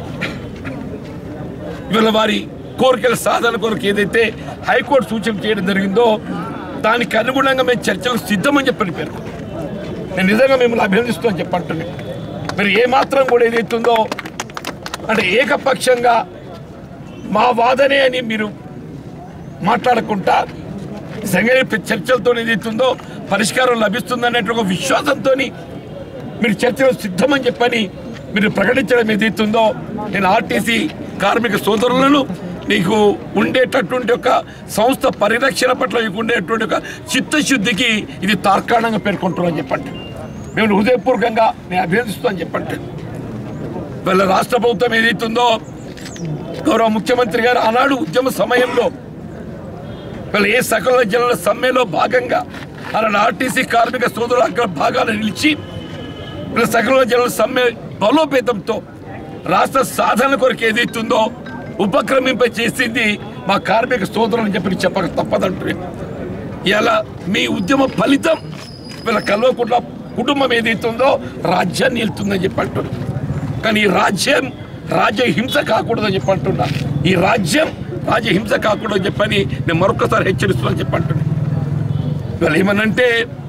ఇవాళ వారి కోరికల సాధన కొరకు ఏదైతే హైకోర్టు సూచన చేయడం జరిగిందో దానికి అనుగుణంగా మేము చర్చలకు సిద్ధమని చెప్పని పేరు నేను నిజంగా మిమ్మల్ని అభినందిస్తూ అని చెప్పంటున్నాను. మరి ఏమాత్రం కూడా ఏదైతుందో అంటే ఏకపక్షంగా మా వాదనే అని మీరు మాట్లాడకుండా సంఘటన చర్చలతో ఏదైతుందో పరిష్కారం లభిస్తుందనేటువంటి ఒక విశ్వాసంతో మీరు చర్చలు సిద్ధమని చెప్పని మీరు ప్రకటించడం ఏదైతుందో నేను ఆర్టీసీ కార్మిక సోదరులను మీకు ఉండేటటువంటి ఒక సంస్థ పరిరక్షణ పట్ల మీకు ఉండేటువంటి ఒక చిత్తశుద్ధికి ఇది తార్కాణంగా పేర్కొంటున్నామని చెప్పండి. మేము హృదయపూర్వకంగా నేను అభినందిస్తూ అని చెప్పండి. వీళ్ళ రాష్ట్ర ప్రభుత్వం ఏదైతుందో గౌరవ ముఖ్యమంత్రి గారు ఆనాడు ఉద్యమ సమయంలో వీళ్ళ ఏ సకల జనుల సమ్మెలో భాగంగా అలాంటి ఆర్టీసీ కార్మిక సోదరుల అగ్ర భాగాలు నిలిచి వీళ్ళ సకల జనుల సమ్మె బలోపేతంతో రాష్ట్ర సాధన కొరకు ఏదైతుందో ఉపక్రమింప చేసింది మా కార్మిక సోదరులని చెప్పి చెప్పక తప్పదంటే ఇలా మీ ఉద్యమ ఫలితం వీళ్ళ కల్వకుంట్ల కుటుంబం ఏదైతుందో రాజ్యాన్ని వెళ్తుందని చెప్పి అంటున్నారు. కానీ ఈ రాజ్యం రాజ్యహింస కాకూడదని చెప్పి అంటున్నా. ఈ రాజ్యం రాజ్యహింస కాకూడదని చెప్పని నేను మరొకసారి హెచ్చరిస్తున్నాను చెప్పి అంటున్నాను. వీళ్ళు ఏమనంటే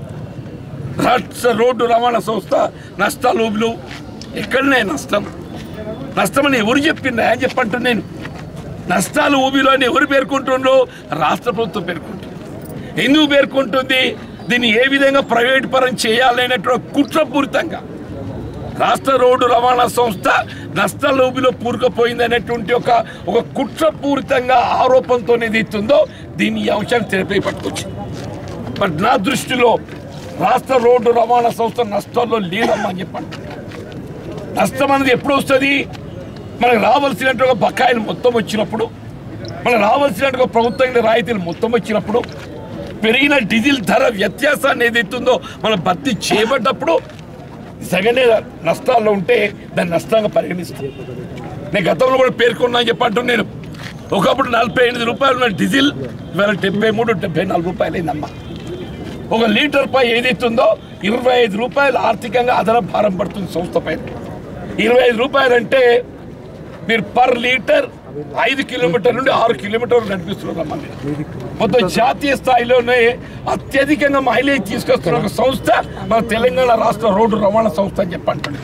రాష్ట్ర రోడ్డు రవాణా సంస్థ నష్టాలు ఎక్కడనే నష్టం నష్టమని ఎవరు చెప్పిందా అని చెప్పంటు నేను నష్టాలు ఊబిలో అని ఎవరు పేర్కొంటుండ్రో రాష్ట్ర ప్రభుత్వం పేర్కొంటుంది. ఎందుకు పేర్కొంటుంది? దీన్ని ఏ విధంగా ప్రైవేట్ పరం చేయాలనేటువంటి కుట్రపూరితంగా రాష్ట్ర రోడ్డు రవాణా సంస్థ నష్టాల ఊబిలో పూరుకుపోయింది అనేటువంటి ఒక ఒక కుట్రపూరితంగా ఆరోపణతో ఏదైతుందో దీన్ని ఈ అంశాన్ని తెరపై పట్టుకొచ్చింది. బట్ నా దృష్టిలో రాష్ట్ర రోడ్డు రవాణా సంస్థ నష్టాల్లో లేదమ్మా అని చెప్పండి. నష్టం అనేది ఎప్పుడు వస్తుంది? మనకు రావాల్సినట్టుగా బకాయిలు మొత్తం వచ్చినప్పుడు, మనకు రావాల్సినట్టుగా ప్రభుత్వం రాయితీలు మొత్తం వచ్చినప్పుడు, పెరిగిన డీజిల్ ధర వ్యత్యాసాన్ని ఏదైతుందో మనం భర్తీ చేయబడ్డప్పుడు సగనే నష్టాల్లో ఉంటే దాన్ని నష్టంగా పరిగణిస్తాం. నేను గతంలో కూడా పేర్కొన్నా అని చెప్పంటూ నేను ఒకప్పుడు నలభై ఎనిమిది రూపాయలు ఉన్న డీజిల్ ఇవాళ డెబ్బై మూడు డెబ్బై నాలుగు రూపాయలు అయిందమ్మా. ఒక లీటర్ పై ఏదైతుందో ఇరవై ఐదు రూపాయలు ఆర్థికంగా అదన భారం పడుతుంది సంస్థ పైన. ఇరవై ఐదు రూపాయలు అంటే మీరు పర్ లీటర్ ఐదు కిలోమీటర్ నుండి ఆరు కిలోమీటర్లు నడిపిస్తున్నారమ్మా. మొత్తం జాతీయ స్థాయిలోనే అత్యధికంగా మైలేజ్ తీసుకొస్తున్న ఒక సంస్థ మన తెలంగాణ రాష్ట్ర రోడ్డు రవాణా సంస్థ అని చెప్పండి.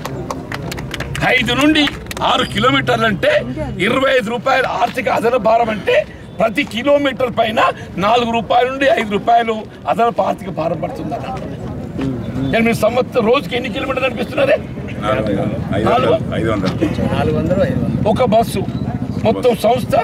ఐదు నుండి ఆరు కిలోమీటర్లు అంటే ఇరవై ఐదు రూపాయలు ఆర్థిక అదన భారం అంటే ప్రతి కిలోమీటర్ పైన నాలుగు రూపాయల నుండి ఐదు రూపాయలు అదనపు ఆర్థిక భారం పడుతుంది అన్న. నేను మీ సంవత్సరం రోజుకి ఎన్ని కిలోమీటర్లు నడిపిస్తున్నారే? ఒక బస్సు మొత్తం సంస్థ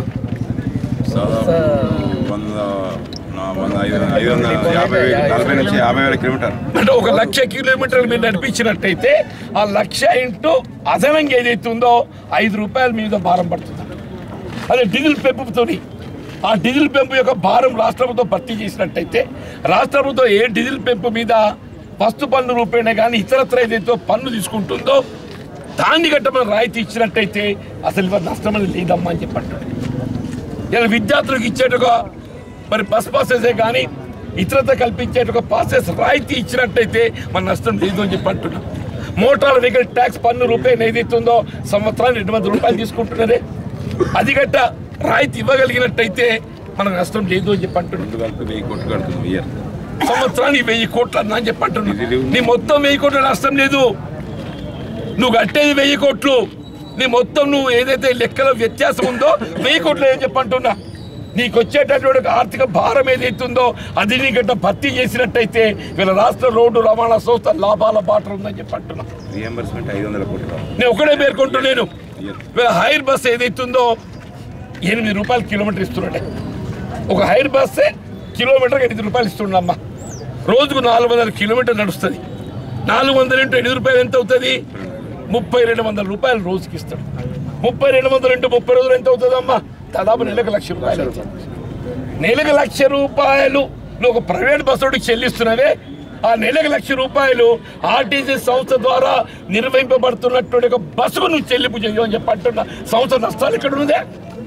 అంటే ఒక లక్ష కిలోమీటర్లు మీరు నడిపించినట్టయితే ఆ లక్ష ఇంటూ అదనంగా ఏదైతే ఉందో ఐదు రూపాయల మీద భారం పడుతుంది. అదే డీజిల్ పెంపుతోని ఆ డీజిల్ పెంపు యొక్క భారం రాష్ట్ర ప్రభుత్వం భర్తీ చేసినట్టయితే రాష్ట్ర ప్రభుత్వం ఏ డీజిల్ పెంపు మీద వస్తు పన్ను రూపేణా కానీ ఇతరత్ర ఏదైతే పన్ను తీసుకుంటుందో దాన్ని గట్ట మనం రాయితీ ఇచ్చినట్టయితే అసలు ఇవాళ నష్టం అనేది లేదమ్మా అని చెప్పంటాడు. ఇలా విద్యార్థులకు ఇచ్చేటొక మరి బస్ పాసెసే కానీ ఇతరత కల్పించేటొక పాసెస్ రాయితీ ఇచ్చినట్టయితే మన నష్టం లేదు అని చెప్పి అంటున్నాం. మోటార్ వెహికల్ ట్యాక్స్ పన్ను రూపాయలు ఏదైతుందో సంవత్సరానికి రెండు వందల రూపాయలు తీసుకుంటున్నారే అది గట్ట రాయితీ ఇవ్వగలిగినట్టయితే మనకు నష్టం లేదు అని చెప్పి అంటున్నాడు. సంవత్సరానికి వెయ్యి కోట్లు అన్నా అని చెప్పి అంటున్నాడు. నీ మొత్తం వెయ్యి కోట్ల నష్టం లేదు. నువ్వు కట్టేది వెయ్యి కోట్లు నీ మొత్తం నువ్వు ఏదైతే లెక్కల వ్యత్యాసం ఉందో వెయ్యి కోట్లు ఏం చెప్పంటున్నా నీకు వచ్చేటటువంటి ఆర్థిక భారం ఏదైతుందో అది నీకంట భర్తీ చేసినట్టయితే వీళ్ళ రాష్ట్ర రోడ్డు రవాణా సంస్థ లాభాల బాట ఉందని చెప్పి అంటున్నా. రియంబర్స్మెంట్ ఐదు వందల కోట్లు నేను ఒకటే పేర్కొంటున్నాను. వీళ్ళ హైర్ బస్ ఏదైతుందో ఎనిమిది రూపాయలు కిలోమీటర్ ఇస్తున్నాడే. ఒక హైర్ బస్సే కిలోమీటర్కి ఎనిమిది రూపాయలు ఇస్తుండమ్మా. రోజుకు నాలుగు వందల కిలోమీటర్ నడుస్తుంది. నాలుగు వందల ఇంటూ ఎనిమిది రూపాయలు ఎంత అవుతుంది? ముప్పై రెండు వందల రూపాయలు రోజుకి ఇస్తాడు. ముప్పై రెండు వందలు ఇంటూ ముప్పై రోజులు ఎంత అవుతుందమ్మా? దాదాపు నెలకు లక్ష రూపాయలు అవుతుంది. నెలకు లక్ష రూపాయలు నువ్వు ఒక ప్రైవేట్ బస్సుడికి చెల్లిస్తున్నవే. ఆ నెలకు లక్ష రూపాయలు ఆర్టీసీ సంస్థ ద్వారా నిర్వహింపబడుతున్నటువంటి ఒక బస్సుకు నువ్వు చెల్లింపు చేయమని చెప్పి అంటున్నా. సంస్థ నష్టాలు ఎక్కడ ఉందే?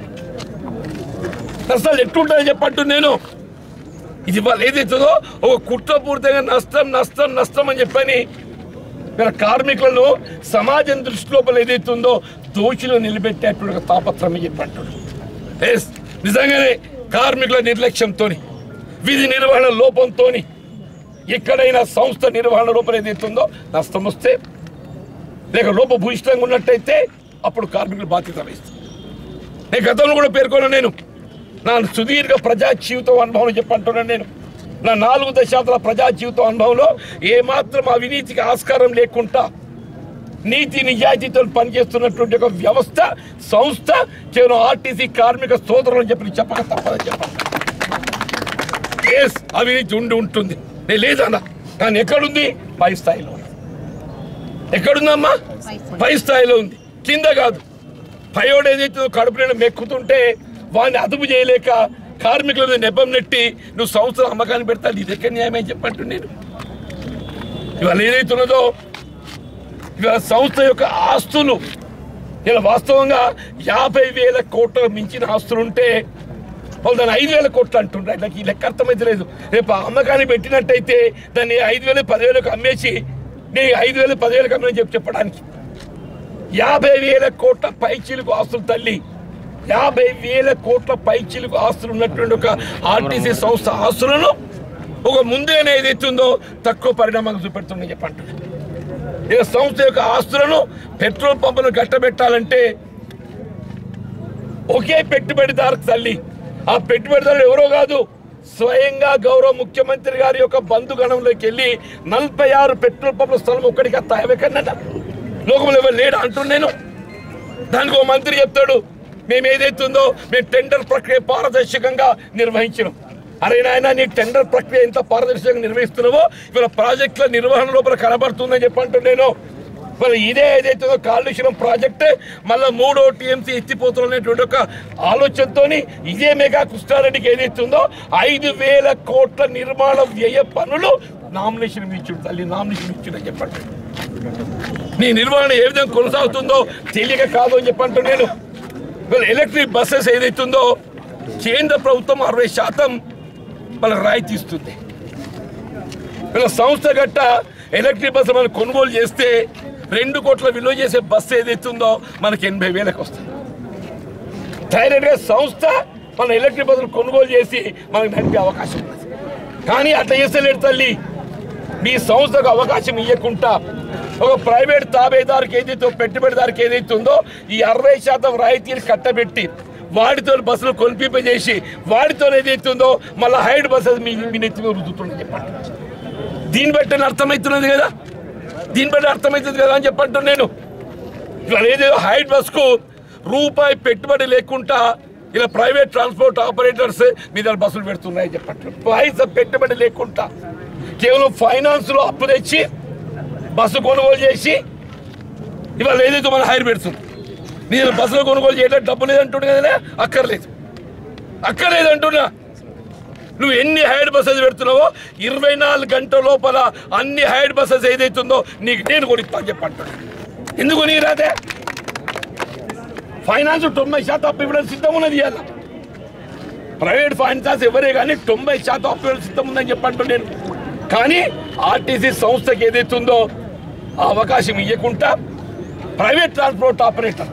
నష్టాలు ఎట్లుంటాయని చెప్పంటు నేను. ఇది వాళ్ళు ఏదైతుందో ఒక కుట్రపూర్తిగా నష్టం నష్టం నష్టం అని చెప్పని వీళ్ళ కార్మికులను సమాజం దృష్టి లోపల ఏదైతుందో దోషులు నిలబెట్టేటువంటి తాపత్రం చెప్పంటాడు. ఎస్, నిజంగానే కార్మికుల నిర్లక్ష్యంతో, విధి నిర్వహణ లోపంతో ఎక్కడైనా సంస్థ నిర్వహణ లోపల ఏదైతుందో నష్టం వస్తే లేక లోపభూయిష్టంగా ఉన్నట్టయితే అప్పుడు కార్మికులు బాధ్యత వహిస్తారు. నేను గతంలో కూడా పేర్కొన్నాను. నేను నా సుదీర్ఘ ప్రజా జీవితం అనుభవం చెప్పంటున్నాను. నేను నా నాలుగు దశాబ్దాల ప్రజా జీవితం అనుభవంలో ఏమాత్రం అవినీతికి ఆస్కారం లేకుండా నీతి నిజాయితీతో పనిచేస్తున్నటువంటి ఒక వ్యవస్థ సంస్థ కేవలం ఆర్టీసీ కార్మిక సోదరులు అని చెప్పి చెప్పక తప్పదని చెప్పండి. ఎస్, అవినీతి ఉండి ఉంటుంది. నేను లేదన్నా, కానీ ఎక్కడుంది? పై స్థాయిలో ఉంది. ఎక్కడుందమ్మా? పై స్థాయిలో ఉంది, కింద కాదు. పయోడు ఏదైతే కడుపు నిండా మెక్కుతుంటే వాడిని అదుపు చేయలేక కార్మికుల మీద నెబ్బం నెట్టి నువ్వు సంస్థల అమ్మకాన్ని పెడతావు. ఇది ఎక్కడ న్యాయమని చెప్పంటు నేను. ఇవాళ ఏదైతున్నదో ఇవాళ సంస్థ యొక్క ఆస్తులు ఇలా వాస్తవంగా యాభై వేల కోట్ల మించిన ఆస్తులు ఉంటే వాళ్ళు దాన్ని ఐదు వేల కోట్లు అంటుండ్రు. నాకు ఈ లెక్క అర్థమైతే లేదు. రేపు అమ్మకాన్ని పెట్టినట్టయితే దాన్ని ఐదు వేలు పదివేలకు అమ్మేసి నేను ఐదు వేలు పదివేలకు అమ్మని చెప్పి చెప్పడానికి యాభై వేల కోట్ల పైచీలకు ఆస్తులు తల్లి యాభై వేల కోట్ల పైచీలకు ఆస్తులు ఉన్నటువంటి ఒక ఆర్టీసీ సంస్థ ఆస్తులను ఒక ముందేనే ఏదైతుందో తక్కువ పరిణామాలు చూపెడుతుందని చెప్పంటున్నాను. ఇక సంస్థ యొక్క ఆస్తులను పెట్రోల్ పంపులను కట్టబెట్టాలంటే ఒకే పెట్టుబడిదారు తల్లి. ఆ పెట్టుబడిదారులు ఎవరో కాదు, స్వయంగా గౌరవ ముఖ్యమంత్రి గారి యొక్క బంధుగణంలోకి వెళ్ళి నలభై ఆరు పెట్రోల్ పంపుల స్థలం ఒక్కడికి అత్తాయకన్నా లోకంలో ఎవరు లేడు అంటున్నాను. దానికి ఒక మంత్రి చెప్తాడు, మేము ఏదైతుందో మేము టెండర్ ప్రక్రియ పారదర్శకంగా నిర్వహించినాం. అరే నాయన, నీ టెండర్ ప్రక్రియ ఎంత పారదర్శకంగా నిర్వహిస్తున్నావో ఇవాళ ప్రాజెక్టుల నిర్వహణ లోపల కనబడుతుందని చెప్పంటున్నాను. మరి ఇదే ఏదైతుందో కాళేశ్వరం ప్రాజెక్ట్ మళ్ళీ మూడో టీఎంసీ ఎత్తిపోతున్నటువంటి ఒక ఆలోచనతో ఇదే మెగా కృష్ణారెడ్డికి ఏదైతుందో ఐదు వేల కోట్ల నిర్మాణ వ్యయ పనులు నామినేషన్ ఇచ్చుడు తల్లి నామినేషన్ ఇచ్చుడని చెప్పండి. నీ నిర్వహణ ఏ విధంగా కొనసాగుతుందో తెలియక కాదు అని చెప్పంటు నేను. ఎలక్ట్రిక్ బస్సెస్ ఏదైతుందో కేంద్ర ప్రభుత్వం అరవై శాతం మనకు రాయితీ ఇస్తుంది. వీళ్ళ సంస్థ గట్ట ఎలక్ట్రిక్ బస్సు మనం కొనుగోలు చేస్తే రెండు కోట్ల విలువ చేసే బస్సు ఏదైతుందో మనకి ఎనభై వేలకు వస్తుంది. డైరెక్ట్గా సంస్థ మన ఎలక్ట్రిక్ బస్సులు కొనుగోలు చేసి మనకు నడిపే అవకాశం ఉన్నది. కానీ అట్లా చేస్తలేడు తల్లి. మీ సంస్థకు అవకాశం ఇవ్వకుండా ఒక ప్రైవేట్ తాబేదారికి ఏదైతే పెట్టుబడిదారికి ఏదైతుందో ఈ అరవై శాతం రాయితీని కట్టబెట్టి వాడితో బస్సులు కొనిపింపజేసి వాడితో ఏదైతుందో మళ్ళీ హైడ్ బస్సెస్ మీ మీ నెత్తి మీద రుద్దుతుందని చెప్పండి. దీన్ని బట్టి అర్థమవుతున్నది కదా, దీన్ని బట్టి అర్థమవుతుంది కదా అని చెప్పంటు నేను. ఇవాళ ఏదేదో హైడ్ బస్కు రూపాయి పెట్టుబడి లేకుండా ఇలా ప్రైవేట్ ట్రాన్స్పోర్ట్ ఆపరేటర్స్ మీద బస్సులు పెడుతున్నాయని చెప్పండి. పైసా పెట్టుబడి లేకుండా కేవలం ఫైనాన్స్లో అప్పు తెచ్చి బస్సు కొనుగోలు చేసి ఇవాళ ఏదైతే మనం హైర్ పెడుతుంది. నేను బస్సులో కొనుగోలు చేయడం డబ్బు లేదంటున్నా కదా, అక్కర్లేదు అక్కర్లేదు అంటున్నా. నువ్వు ఎన్ని హైడ్ బస్సెస్ పెడుతున్నావో ఇరవై నాలుగు గంటల లోపల అన్ని హైడ్ బస్సెస్ ఏదైతుందో నీకు నేను కొనిస్తా అని చెప్పంటున్నా. ఎందుకు నీ రాదే? ఫైనాన్స్ తొంభై శాతం అప్పు ఇవ్వడం సిద్ధం ఉన్నది. ఇవాళ ప్రైవేట్ ఫైనాన్స్ ఎవరే కానీ తొంభై శాతం అప్పు ఇవ్వడం సిద్ధం ఉందని చెప్పంటు నేను. కానీ ఆర్టీసీ సంస్థకి ఏదైతుందో ఆ అవకాశం ఇవ్వకుండా ప్రైవేట్ ట్రాన్స్పోర్ట్ ఆపరేటర్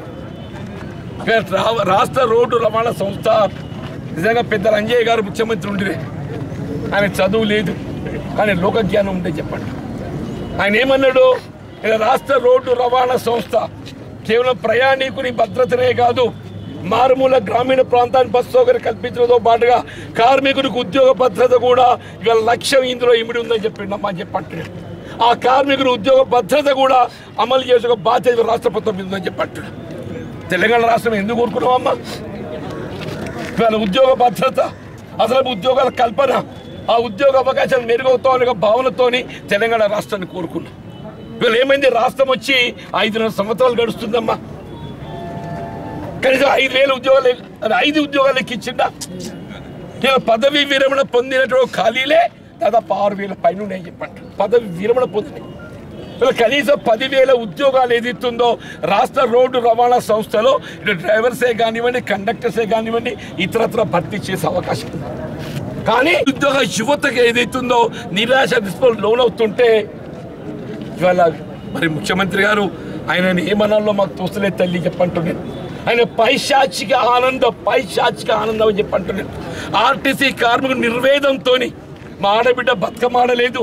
రాష్ట్ర రోడ్డు రవాణా సంస్థ నిజంగా పెద్ద రంజయ్య గారు ముఖ్యమంత్రి ఉండిరే. ఆయన చదువు లేదు కానీ లోక జ్ఞానం ఉండే చెప్పండి. ఆయన ఏమన్నాడు, రాష్ట్ర రోడ్డు రవాణా సంస్థ కేవలం ప్రయాణికుని భద్రతనే కాదు మారుమూల గ్రామీణ ప్రాంతాన్ని బస్సు సౌకర్యం కల్పించడంతో పాటుగా కార్మికుడికి ఉద్యోగ భద్రత కూడా ఇవాళ లక్ష్యం ఇందులో ఇమిడి ఉందని చెప్పిండమ్మా అని చెప్పంటున్నాడు. ఆ కార్మికుడు ఉద్యోగ భద్రత కూడా అమలు చేసే ఒక బాధ్యత రాష్ట్ర ప్రభుత్వం మీద ఉందని చెప్పంటున్నాడు. తెలంగాణ రాష్ట్రం ఎందుకు కోరుకున్నామమ్మా? ఇవాళ ఉద్యోగ భద్రత, అసలు ఉద్యోగాల కల్పన, ఆ ఉద్యోగ అవకాశాలు మెరుగవుతామనే భావనతోని తెలంగాణ రాష్ట్రాన్ని కోరుకున్నాం. ఇవాళ ఏమైంది? రాష్ట్రం వచ్చి ఐదున్నర సంవత్సరాలు గడుస్తుందమ్మా. కనీసం ఐదు వేల ఉద్యోగాలు ఐదు ఉద్యోగాలు ఎక్కించిందా? ఇలా పదవి విరమణ పొందినటువంటి ఖాళీలే దాదాపు ఆరు వేల పైన ఉన్నాయని చెప్పండి. పదవి విరమణ పొందినాయి. ఇలా కనీసం పదివేల ఉద్యోగాలు ఏదైతుందో రాష్ట్ర రోడ్డు రవాణా సంస్థలో ఇటు డ్రైవర్సే కానివ్వండి, కండక్టర్సే కానివ్వండి, ఇతరత్ర భర్తీ చేసే అవకాశం ఉంది. కానీ ఉద్యోగ యువతకు ఏదైతుందో నిరాశ నిస్పృహలు లోనవుతుంటే ఇవాళ మరి ముఖ్యమంత్రి గారు ఆయనని ఏమనాలో మాకు తోస్తలేదు తల్లి చెప్పంటున్నాను. ఆయన పైశాచిక ఆనందం పైశాచిక ఆనందం అని చెప్పంటున్నాను. ఆర్టీసీ కార్మికుడు నిర్వేదంతో మా ఆడబిడ్డ బతుకమ్మ ఆడలేదు,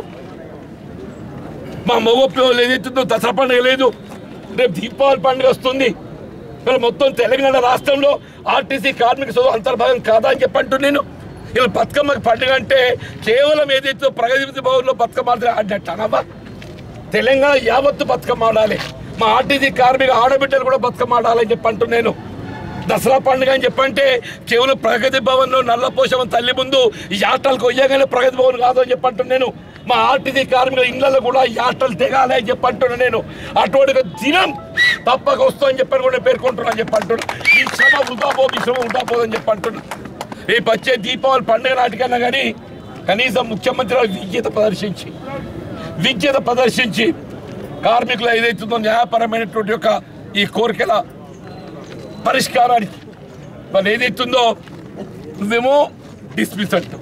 మా మగ పిల్లలు ఏదైతుందో దసరా పండుగ లేదు, రేపు దీపావళి పండుగ వస్తుంది. ఇలా మొత్తం తెలంగాణ రాష్ట్రంలో ఆర్టీసీ కార్మిక సోదరు అంతర్భాగం కాదా అని చెప్పంటున్నాను. ఇలా బతుకమ్మకి పండుగ అంటే కేవలం ఏదైతే ప్రగతి భవన్లో బతుకమ్మ ఆడినట్టు అనవా? తెలంగాణ యావత్తు బతుకమ్మ ఆడాలి. మా ఆర్టీసీ కార్మిక ఆడబిడ్డలు కూడా బతుకమ్మ ఆడాలని చెప్పంటు నేను. దసరా పండుగ అని చెప్పంటే కేవలం ప్రగతి భవన్లో నల్లపోషమ తల్లి ముందు ఈ ఆటలు కొయ్యగానే ప్రగతి భవన్ కాదు అని చెప్పంటు నేను. మా ఆర్టీసీ కార్మికుల ఇళ్లలో కూడా ఈ ఆటలు తెగాలి అని చెప్పంటున్నా నేను. అటువంటి దినం తప్పక వస్తుందని చెప్పని కూడా పేర్కొంటున్నాను చెప్పంటున్నా. ఈ శ్రమ వృధా పోదు, ఈ శ్రమ వృధా పోదని చెప్పంటున్నా. రేపు వచ్చే దీపావళి పండుగ నాటికన్నా కానీ కనీసం ముఖ్యమంత్రి విజ్ఞత ప్రదర్శించి విజ్ఞత ప్రదర్శించి కార్మికులు ఏదైతుందో న్యాయపరమైనటువంటి యొక్క ఈ కోరికల పరిష్కారానికి వాళ్ళు ఏదైతుందో నువ్వేమో డిస్మిస్ అంటావు,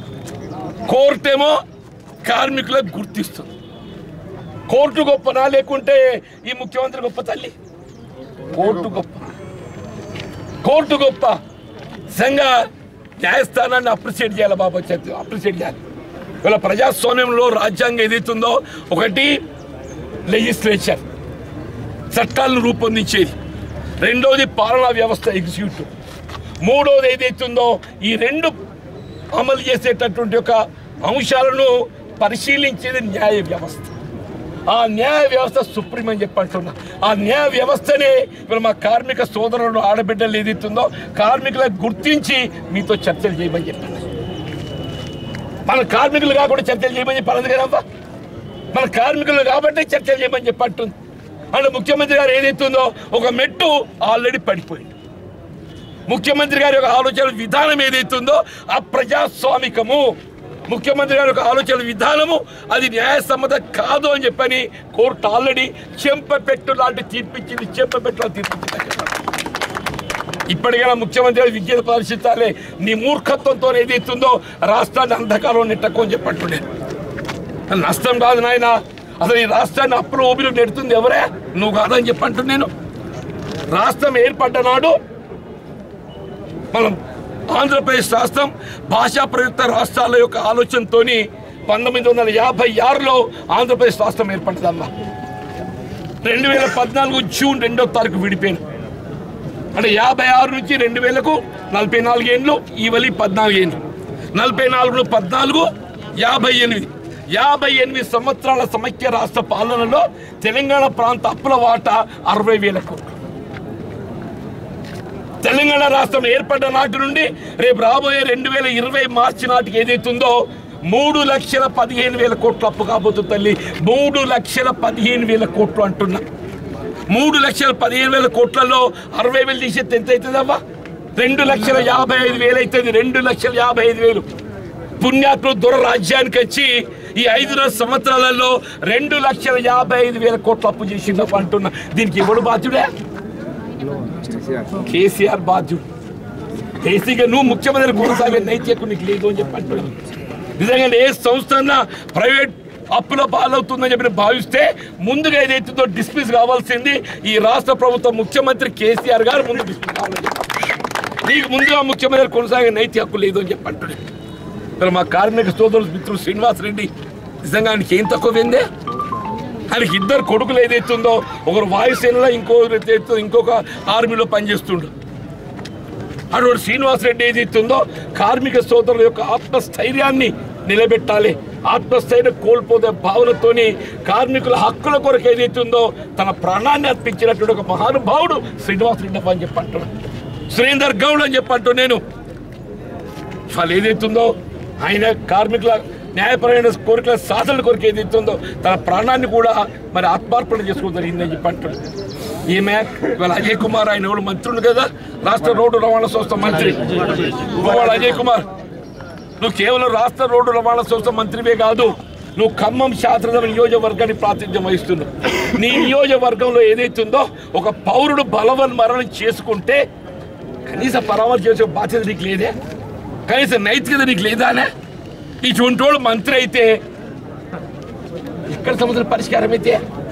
కోర్టు ఏమో కార్మికులకు గుర్తిస్తుంది. కోర్టు గొప్పనా లేకుంటే ఈ ముఖ్యమంత్రి గొప్ప తల్లి? కోర్టు గొప్ప, కోర్టు గొప్ప. నిజంగా న్యాయస్థానాన్ని అప్రిషియేట్ చేయాలి బాబా, అప్రిషియేట్ చేయాలి. ఇవాళ ప్రజాస్వామ్యంలో రాజ్యాంగం ఏదైతుందో ఒకటి లెజిస్లేచర్ చట్టాలను రూపొందించేది, రెండోది పాలనా వ్యవస్థ ఎగ్జిక్యూటివ్, మూడోది ఏదైతుందో ఈ రెండు అమలు చేసేటటువంటి యొక్క అంశాలను పరిశీలించేది న్యాయ వ్యవస్థ. ఆ న్యాయ వ్యవస్థ సుప్రీం అని చెప్పంటున్నా. ఆ న్యాయ వ్యవస్థనే ఇప్పుడు మా కార్మిక సోదరులు ఆడబిడ్డలు ఏదైతుందో కార్మికులకు గుర్తించి మీతో చర్చలు చేయమని చెప్పాను. మన కార్మికులు కాకుండా చర్చలు చేయమని చెప్పాలి కదమ్మా. మన కార్మికులు కాబట్టి చర్చలు చేయమని చెప్పంటుంది. అంటే ముఖ్యమంత్రి గారు ఏదైతుందో ఒక మెట్టు ఆల్రెడీ పడిపోయింది. ముఖ్యమంత్రి గారి యొక్క ఆలోచన విధానం ఏదైతుందో అప్రజాస్వామికము, ముఖ్యమంత్రి గారి యొక్క ఆలోచన విధానము అది న్యాయసమ్మత కాదు అని చెప్పని కోర్టు ఆల్రెడీ చెంపపెట్టు లాంటి తీర్పిచ్చింది. చెంపపెట్టు తీర్పిచ్చింది. ఇప్పటికైనా ముఖ్యమంత్రి గారు విద్యను ప్రదర్శించాలి. నీ మూర్ఖత్వంతో ఏదైతుందో రాష్ట్రాన్ని అంధకారం నెట్టకు అని చెప్పంటుండే. నష్టం కాదు నాయన, అసలు ఈ రాష్ట్రాన్ని అప్పులు ఊపిరి నెడుతుంది ఎవరే? నువ్వు కాదని చెప్పంటు నేను. రాష్ట్రం ఏర్పడ్డ నాడు మనం ఆంధ్రప్రదేశ్ రాష్ట్రం భాషా ప్రయుక్త రాష్ట్రాల యొక్క ఆలోచనతో పంతొమ్మిది వందల యాభై ఆరులో ఆంధ్రప్రదేశ్ రాష్ట్రం ఏర్పడ్డదమ్మా. రెండు వేల పద్నాలుగు జూన్ రెండో తారీఖు విడిపోయింది. అంటే యాభై ఆరు నుంచి రెండు వేలకు నలభై నాలుగు ఏళ్ళు, ఈ వలి పద్నాలుగు ఏళ్ళు, నలభై నాలుగు పద్నాలుగు యాభై ఎనిమిది యాభై ఎనిమిది సంవత్సరాల సమైక్య రాష్ట్ర పాలనలో తెలంగాణ ప్రాంత అప్పుల వాటా అరవై వేల కోట్లు. తెలంగాణ రాష్ట్రం ఏర్పడ్డ నాటి నుండి రేపు రాబోయే రెండు వేల ఇరవై మార్చి నాటికి ఏదైతుందో మూడు లక్షల పదిహేను వేల కోట్లు అప్పు కాబోతుంది తల్లి. మూడు లక్షల పదిహేను వేల కోట్లు అంటున్నా. మూడు లక్షల పదిహేను వేల కోట్లలో అరవై వేలు తీసేది ఎంత అవుతుందమ్మా? రెండు లక్షల యాభై ఐదు వేలు అవుతుంది. రెండు లక్షల యాభై ఐదు వేలు పుణ్యాత్ములు దొర రాజ్యానికి వచ్చి ఈ ఐదున్నర సంవత్సరాలలో రెండు లక్షల యాభై ఐదు వేల కోట్లు అప్పు చేసిందప్ప అంటున్నా. దీనికి ఎవడు బాధ్యుడే? కేసీఆర్ బాధ్యుడు. కేసీగా నువ్వు ముఖ్యమంత్రి కొనసాగే నైతికత నీకు లేదు అని చెప్పి అంటున్నాను. నిజంగా ఏ సంస్థ ప్రైవేట్ అప్పుల పాలవుతుందని చెప్పి భావిస్తే ముందుగా ఏదైతుందో డిస్మిస్ కావాల్సింది ఈ రాష్ట్ర ప్రభుత్వం ముఖ్యమంత్రి కేసీఆర్ గారు ముందు డిస్మిస్ కావాలని చెప్పి. నీకు ముందుగా ముఖ్యమంత్రి కొనసాగే నైతిక హక్కు లేదు అని చెప్పి అంటున్నాడు. మరి మా కార్మిక సోదరుడు మిత్రుడు శ్రీనివాస్ రెడ్డి నిజంగా ఆయనకి ఏం తక్కువైందే? ఆయనకి ఇద్దరు కొడుకులు ఏదైతుందో ఒకరు వాయుసేనలో ఇంకొకరు ఇంకొక ఆర్మీలో పనిచేస్తుండ్రు. అటువంటి శ్రీనివాసరెడ్డి ఏదైతుందో కార్మిక సోదరుల యొక్క ఆత్మస్థైర్యాన్ని నిలబెట్టాలి. ఆత్మస్థైర్యం కోల్పోతే భావనతోని కార్మికుల హక్కుల కొరకు ఏదైతుందో తన ప్రాణాన్ని అర్పించినటువంటి ఒక మహానుభావుడు శ్రీనివాసరెడ్డి అని చెప్పంటున్నాను. సురేందర్ గౌడ్ అని చెప్పంటూ నేను వాళ్ళు ఏదైతుందో ఆయన కార్మికుల న్యాయపరమైన కోరికల సాధనల కొరకు ఏదైతుందో తన ప్రాణాన్ని కూడా మరి ఆత్మార్పణ చేసుకోవడం జరిగిందని చెప్పి అంటున్నాడు. ఈమె ఇవాళ అజయ్ కుమార్ ఆయన ఎవరు మంత్రులు కదా, రాష్ట్ర రోడ్డు రవాణా సంస్థ మంత్రి. ఇవాళ అజయ్ కుమార్ నువ్వు కేవలం రాష్ట్ర రోడ్డు రవాణా సంస్థ మంత్రివే కాదు, నువ్వు ఖమ్మం శాస్త్రధర నియోజకవర్గాన్ని ప్రాతినిధ్యం వహిస్తున్నావు. నీ నియోజకవర్గంలో ఏదైతుందో ఒక పౌరుడు బలవన్ మరణం చేసుకుంటే కనీస పరామర్శ చేసే బాధ్యత నీకు లేదే, కనీసం నైతికత నీకు లేదానే? ఇటువంటి వాడు మంత్రి అయితే ఎక్కడ సమస్యల పరిష్కారం అయితే?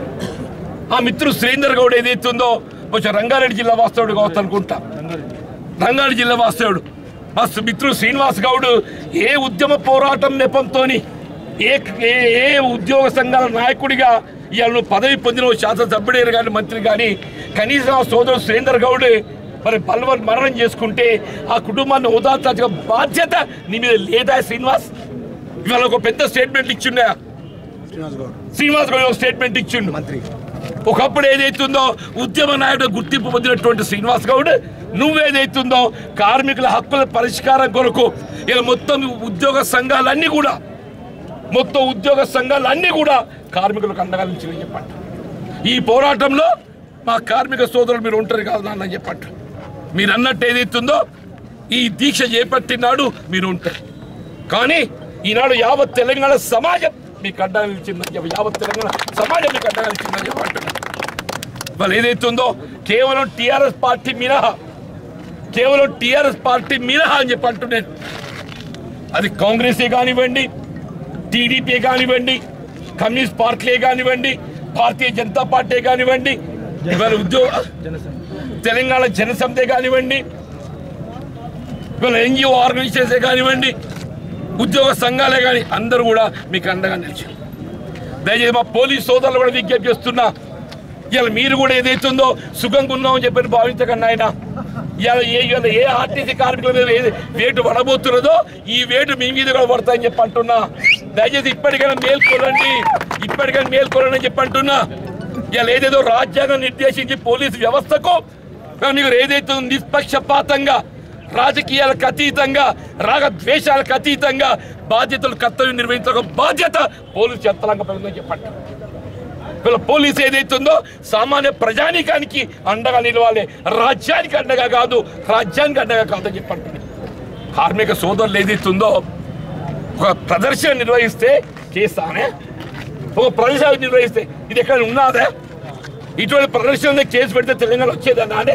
ఆ మిత్రుడు సురేందర్ గౌడ్ ఏదైతుందో కొంచెం రంగారెడ్డి జిల్లా వాస్తవుడు కావచ్చు అనుకుంటా, రంగారెడ్డి జిల్లా వాస్తవుడు. మా మిత్రుడు శ్రీనివాస్ గౌడ్ ఏ ఉద్యమ పోరాటం నెపంతో ఏ ఏ ఉద్యోగ సంఘాల నాయకుడిగా ఇవాళ నువ్వు పదవి పొందిన శాసనసభ్యుడు కానీ మంత్రి కానీ కనీసం ఆ సోదరుడు సురేందర్ గౌడ్ మరి బల్వన్ మరణం చేసుకుంటే ఆ కుటుంబాన్ని ఓదార్చాల్సిన బాధ్యత నీ మీద లేదా శ్రీనివాస్? ఇవాళ ఒక పెద్ద స్టేట్మెంట్ ఇచ్చిండే శ్రీనివాస్ గౌడ్ ఒక స్టేట్మెంట్ ఇచ్చిండు మంత్రి. ఒకప్పుడు ఏదైతుందో ఉద్యమ నాయకుడు గుర్తింపు పొందినటువంటి శ్రీనివాస్ గౌడ్ నువ్వేదైతుందో కార్మికుల హక్కుల పరిష్కారం కొరకు ఇలా మొత్తం ఉద్యోగ సంఘాలన్నీ కూడా మొత్తం ఉద్యోగ సంఘాలన్నీ కూడా కార్మికులకు అండగా నుంచి చెప్పండి. ఈ పోరాటంలో మా కార్మిక సోదరులు మీరు ఉంటారు కాదు నాన్న చెప్పండి. మీరు అన్నట్టు ఏదైతుందో ఈ దీక్ష చేపట్టినాడు మీరు ఉంటారు, కానీ ఈనాడు యావత్ తెలంగాణ సమాజం మీకు అడ్డగా నిలిచిందని చెప్పి యావత్ తెలంగాణ సమాజం మీకు అడ్డగా నిలిచిందని చెప్పంటున్నారు. వాళ్ళు ఏదైతుందో కేవలం టీఆర్ఎస్ పార్టీ మినహా కేవలం టీఆర్ఎస్ పార్టీ మినహా అని చెప్పి అంటున్నాను. అది కాంగ్రెసే కానివ్వండి, టీడీపీ కానివ్వండి, కమ్యూనిస్ట్ పార్టీలే కానివ్వండి, భారతీయ జనతా పార్టీ కానివ్వండి, ఇవాళ ఉద్యోగ తెలంగాణ జనసమితే కానివ్వండి, ఇవాళ ఎన్జిఓ ఆర్గనైజేషన్సే కానివ్వండి, ఉద్యోగ సంఘాలే కానీ అందరూ కూడా మీకు అండగా నిలిచారు. దయచేసి మా పోలీస్ సోదరులు కూడా విజ్ఞప్తి చేస్తున్నా, ఇవాళ మీరు కూడా ఏదైతుందో సుఖంగా ఉన్నామని చెప్పి భావించకండి ఆయన. ఇవాళ ఏ ఇవాళ ఏ ఆర్టీసీ కార్మికుల మీద ఏ వేటు పడబోతున్నదో ఈ వేటు మీ మీద కూడా పడతాయని చెప్పి అంటున్నా. దయచేసి ఇప్పటికైనా మేల్కొనండి, ఇప్పటికైనా మేల్కొనండి అని చెప్పి అంటున్నా. ఇవాళ ఏదేదో రాజ్యాంగం నిర్దేశించి పోలీసు వ్యవస్థకు మీకు ఏదైతే నిష్పక్షపాతంగా రాజకీయాలకు అతీతంగా రాగద్వేషాలకు అతీతంగా బాధ్యతలు కర్తవ్యం నిర్వహించక బాధ్యత పోలీసు యంత్రాంగం పడిందని చెప్పండి. వీళ్ళ పోలీసు ఏదైతుందో సామాన్య ప్రజానీకానికి అండగా నిలవాలి, రాజ్యానికి అండగా కాదు, రాజ్యానికి అండగా కాదని చెప్పండి. కార్మిక సోదరులు ఏదైతుందో ఒక ప్రదర్శన నిర్వహిస్తే కేసానే, ఒక ప్రదర్శన నిర్వహిస్తే ఇది ఎక్కడ ఉన్నదే? ఇటువంటి ప్రదర్శన కేసు పెడితే తెలంగాణ వచ్చేదన్నా అనే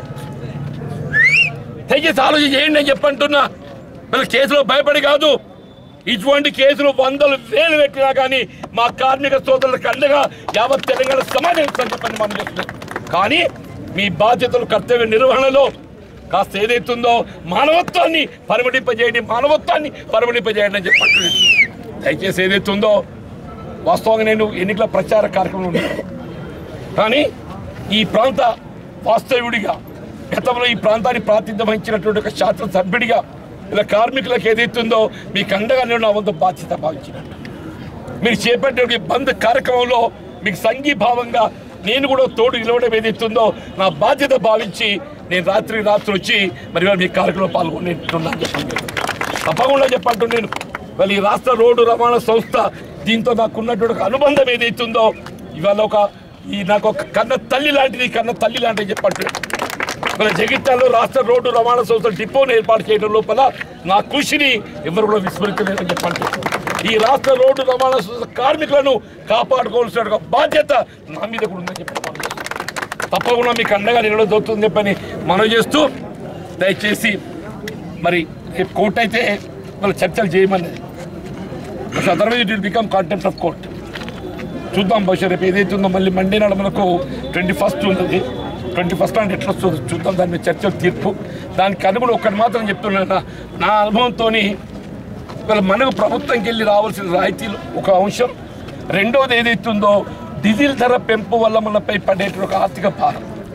దయచేసి ఆలోచన చేయండి అని చెప్పంటున్నా. వీళ్ళ కేసులో భయపడి కాదు, ఇటువంటి కేసులు వందలు వేలు పెట్టినా కానీ మా కార్మిక సోదరులకు అండగా యావత్ తెలంగాణ సమాజం చెప్పండి మనం చేస్తున్నాం. కానీ మీ బాధ్యతలు కర్తవ్య నిర్వహణలో కాస్త ఏదైతుందో మానవత్వాన్ని పరిమళింపజేయండి, మానవత్వాన్ని పరిమళింపజేయండి అని చెప్పండి. దయచేసి ఏదైతుందో వాస్తవంగా నేను ఎన్నికల ప్రచార కార్యక్రమం ఉన్నాను, కానీ ఈ ప్రాంత వాస్తవ్యుడిగా గతంలో ఈ ప్రాంతాన్ని ప్రాతినిధ్యం వహించినటువంటి ఒక శాసనసభ్యుడిగా ఇలా కార్మికులకు ఏదైతుందో మీకు అండగా నేను నా వంతు బాధ్యత భావించినట్టు మీరు చేపట్టే బంద్ కార్యక్రమంలో మీకు సంఘీభావంగా నేను కూడా తోడు నిలవడం ఏదైతుందో నా బాధ్యత భావించి నేను రాత్రి రాత్రి వచ్చి మరి మీ కార్యక్రమంలో పాల్గొనేట్టున్నాను చెప్పండి. తప్పకుండా చెప్పంటు నేను వాళ్ళు ఈ రాష్ట్ర రోడ్డు రవాణా సంస్థ దీంతో నాకున్నటువంటి ఒక అనుబంధం ఏదైతుందో ఇవాళ ఒక ఈ నాకు ఒక కన్న తల్లి లాంటిది, కన్న తల్లి లాంటిది చెప్పండి. మన జగిత్యాలలో రాష్ట్ర రోడ్డు రవాణా సంస్థ డిపోను ఏర్పాటు చేయడం లోపల నా కృషిని ఎవరు కూడా విస్మరించలేదని చెప్పండి. ఈ రాష్ట్ర రోడ్డు రవాణా సంస్థ కార్మికులను కాపాడుకోవాల్సిన బాధ్యత నా మీద కూడా ఉందని చెప్పి తప్పకుండా మీకు అండగా నిలవడం దొరుకుతుంది చెప్పని మనం చేస్తూ దయచేసి మరి రేపు కోర్టు అయితే మన చర్చలు చేయమన్నది. Otherwise it will become contempt of court. చూద్దాం బహుశా రేపు ఏదైతే ఉందో మళ్ళీ మండే నాడు మనకు ట్వంటీ ఫస్ట్ ఉన్నది, ట్వంటీ ఫస్ట్ అంటే ఎట్లా వస్తుంది చూద్దాం, దాని మీద చర్చలు తీర్పు. దానికి అనుగుణం ఒక్కటి మాత్రం చెప్తున్నా, నా అనుభవంతో ఇవాళ మనకు ప్రభుత్వంకి వెళ్ళి రావాల్సిన రాయితీలు ఒక అంశం, రెండవది ఏదైతుందో డీజిల్ ధర పెంపు వల్ల మనపై పడేట ఒక ఆర్థిక భారం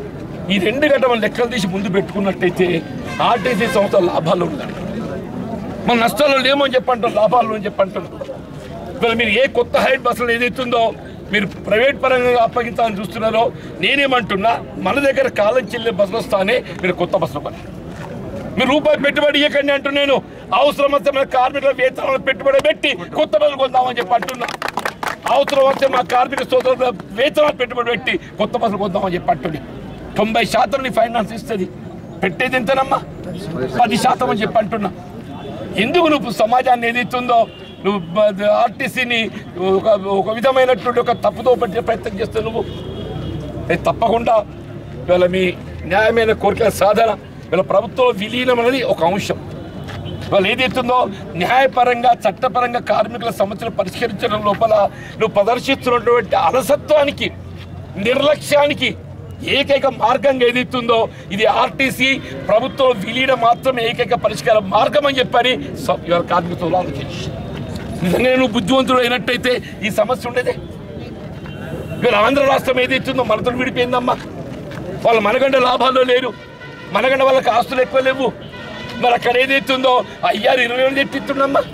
ఈ రెండు గంటల లెక్కలు తీసి ముందు పెట్టుకున్నట్టయితే ఆర్టీసీ సంస్థ లాభాలు ఉండాలి. మన నష్టాలు లేమని చెప్పంటాం, లాభాలు అని చెప్పంటున్నాం. ఇవాళ మీరు ఏ కొత్త హైట్ బస్సులు ఏదైతుందో మీరు ప్రైవేట్ పరంగా అప్పగించాలని చూస్తున్నారో నేనేమంటున్నా, మన దగ్గర కాలం చెల్లే బస్సులు వస్తానే మీరు కొత్త బస్సులు పని మీరు రూపాయి పెట్టుబడి ఇవ్వకండి అంటూ నేను అవసరం వస్తే మన కార్మికుల వేతనాలు పెట్టుబడి పెట్టి కొత్త బస్సులు కొందామని చెప్పి అంటున్నా. అవసరం వస్తే మా కార్మిక సోదరుల వేతనాలు పెట్టుబడి పెట్టి కొత్త బస్సులు కొందామని చెప్పి అంటుంది. తొంభై శాతం నీ ఫైనాన్స్ ఇస్తుంది, పెట్టేది ఎంతనమ్మా? పది శాతం అని చెప్పి అంటున్నా. ఎందుకు నువ్వు సమాజాన్ని ఏదైతుందో నువ్వు ఆర్టీసీని ఒక ఒక విధమైనటువంటి ఒక తప్పుదో పట్టే ప్రయత్నం చేస్తావు నువ్వు. తప్పకుండా ఇవాళ మీ న్యాయమైన కోరికల సాధన వీళ్ళ ప్రభుత్వం విలీనం అనేది ఒక అంశం. వాళ్ళు ఏదైతుందో న్యాయపరంగా చట్టపరంగా కార్మికుల సమస్యలు పరిష్కరించడం లోపల నువ్వు ప్రదర్శిస్తున్నటువంటి అలసత్వానికి నిర్లక్ష్యానికి ఏకైక మార్గంగా ఏదైతుందో ఇది ఆర్టీసీ ప్రభుత్వం విలీనం మాత్రమే ఏకైక పరిష్కార మార్గం అని చెప్పని ఇవాళ కార్మికులు ఆలోచించి నిజంగా నువ్వు బుద్ధివంతుడు అయినట్టయితే ఈ సమస్య ఉండేదే. ఇవాళ ఆంధ్ర రాష్ట్రం ఏదైతుందో మనతో విడిపోయిందమ్మా. వాళ్ళు మనగంట లాభాల్లో లేరు, మనగంట వాళ్ళకి ఆస్తులు ఎక్కువ లేవు. మరి అక్కడ ఏదైతుందో అయ్యారు ఇరవై వేలు తెట్టిస్తుండమ్మా.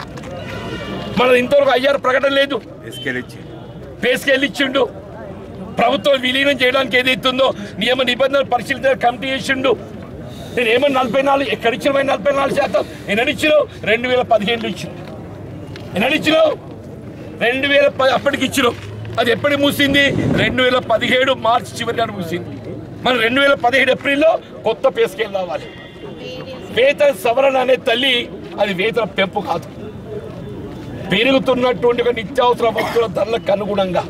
మన ఇంతవరకు అయ్యారు ప్రకటన లేదు, పేస్కేళ్ళు ఇచ్చిండు. ప్రభుత్వం విలీనం చేయడానికి ఏదైతుందో నియమ నిబంధనలు పరిశీలించిన కమిటీ చేసిండు. నేను ఏమన్నా నలభై నాలుగు ఎక్కడ ఇచ్చిన నలభై నాలుగు శాతం ఎన్నడిచ్చినావు? రెండు వేల పదిహేనులో ఇచ్చినావు. ఎన్నడిచ్చినావు? రెండు వేల పది అప్పటికి ఇచ్చినావు. అది ఎప్పటికి మూసింది? రెండు వేల పదిహేడు మార్చి చివరి నాడు మూసింది. మనం రెండు వేల పదిహేడు ఏప్రిల్లో కొత్త పే స్కేల్ రావాలి. వేతన సవరణ అనే తల్లి అది వేతన పెంపు కాదు. పెరుగుతున్నటువంటి ఒక నిత్యావసర వస్తువుల ధరలకు అనుగుణంగా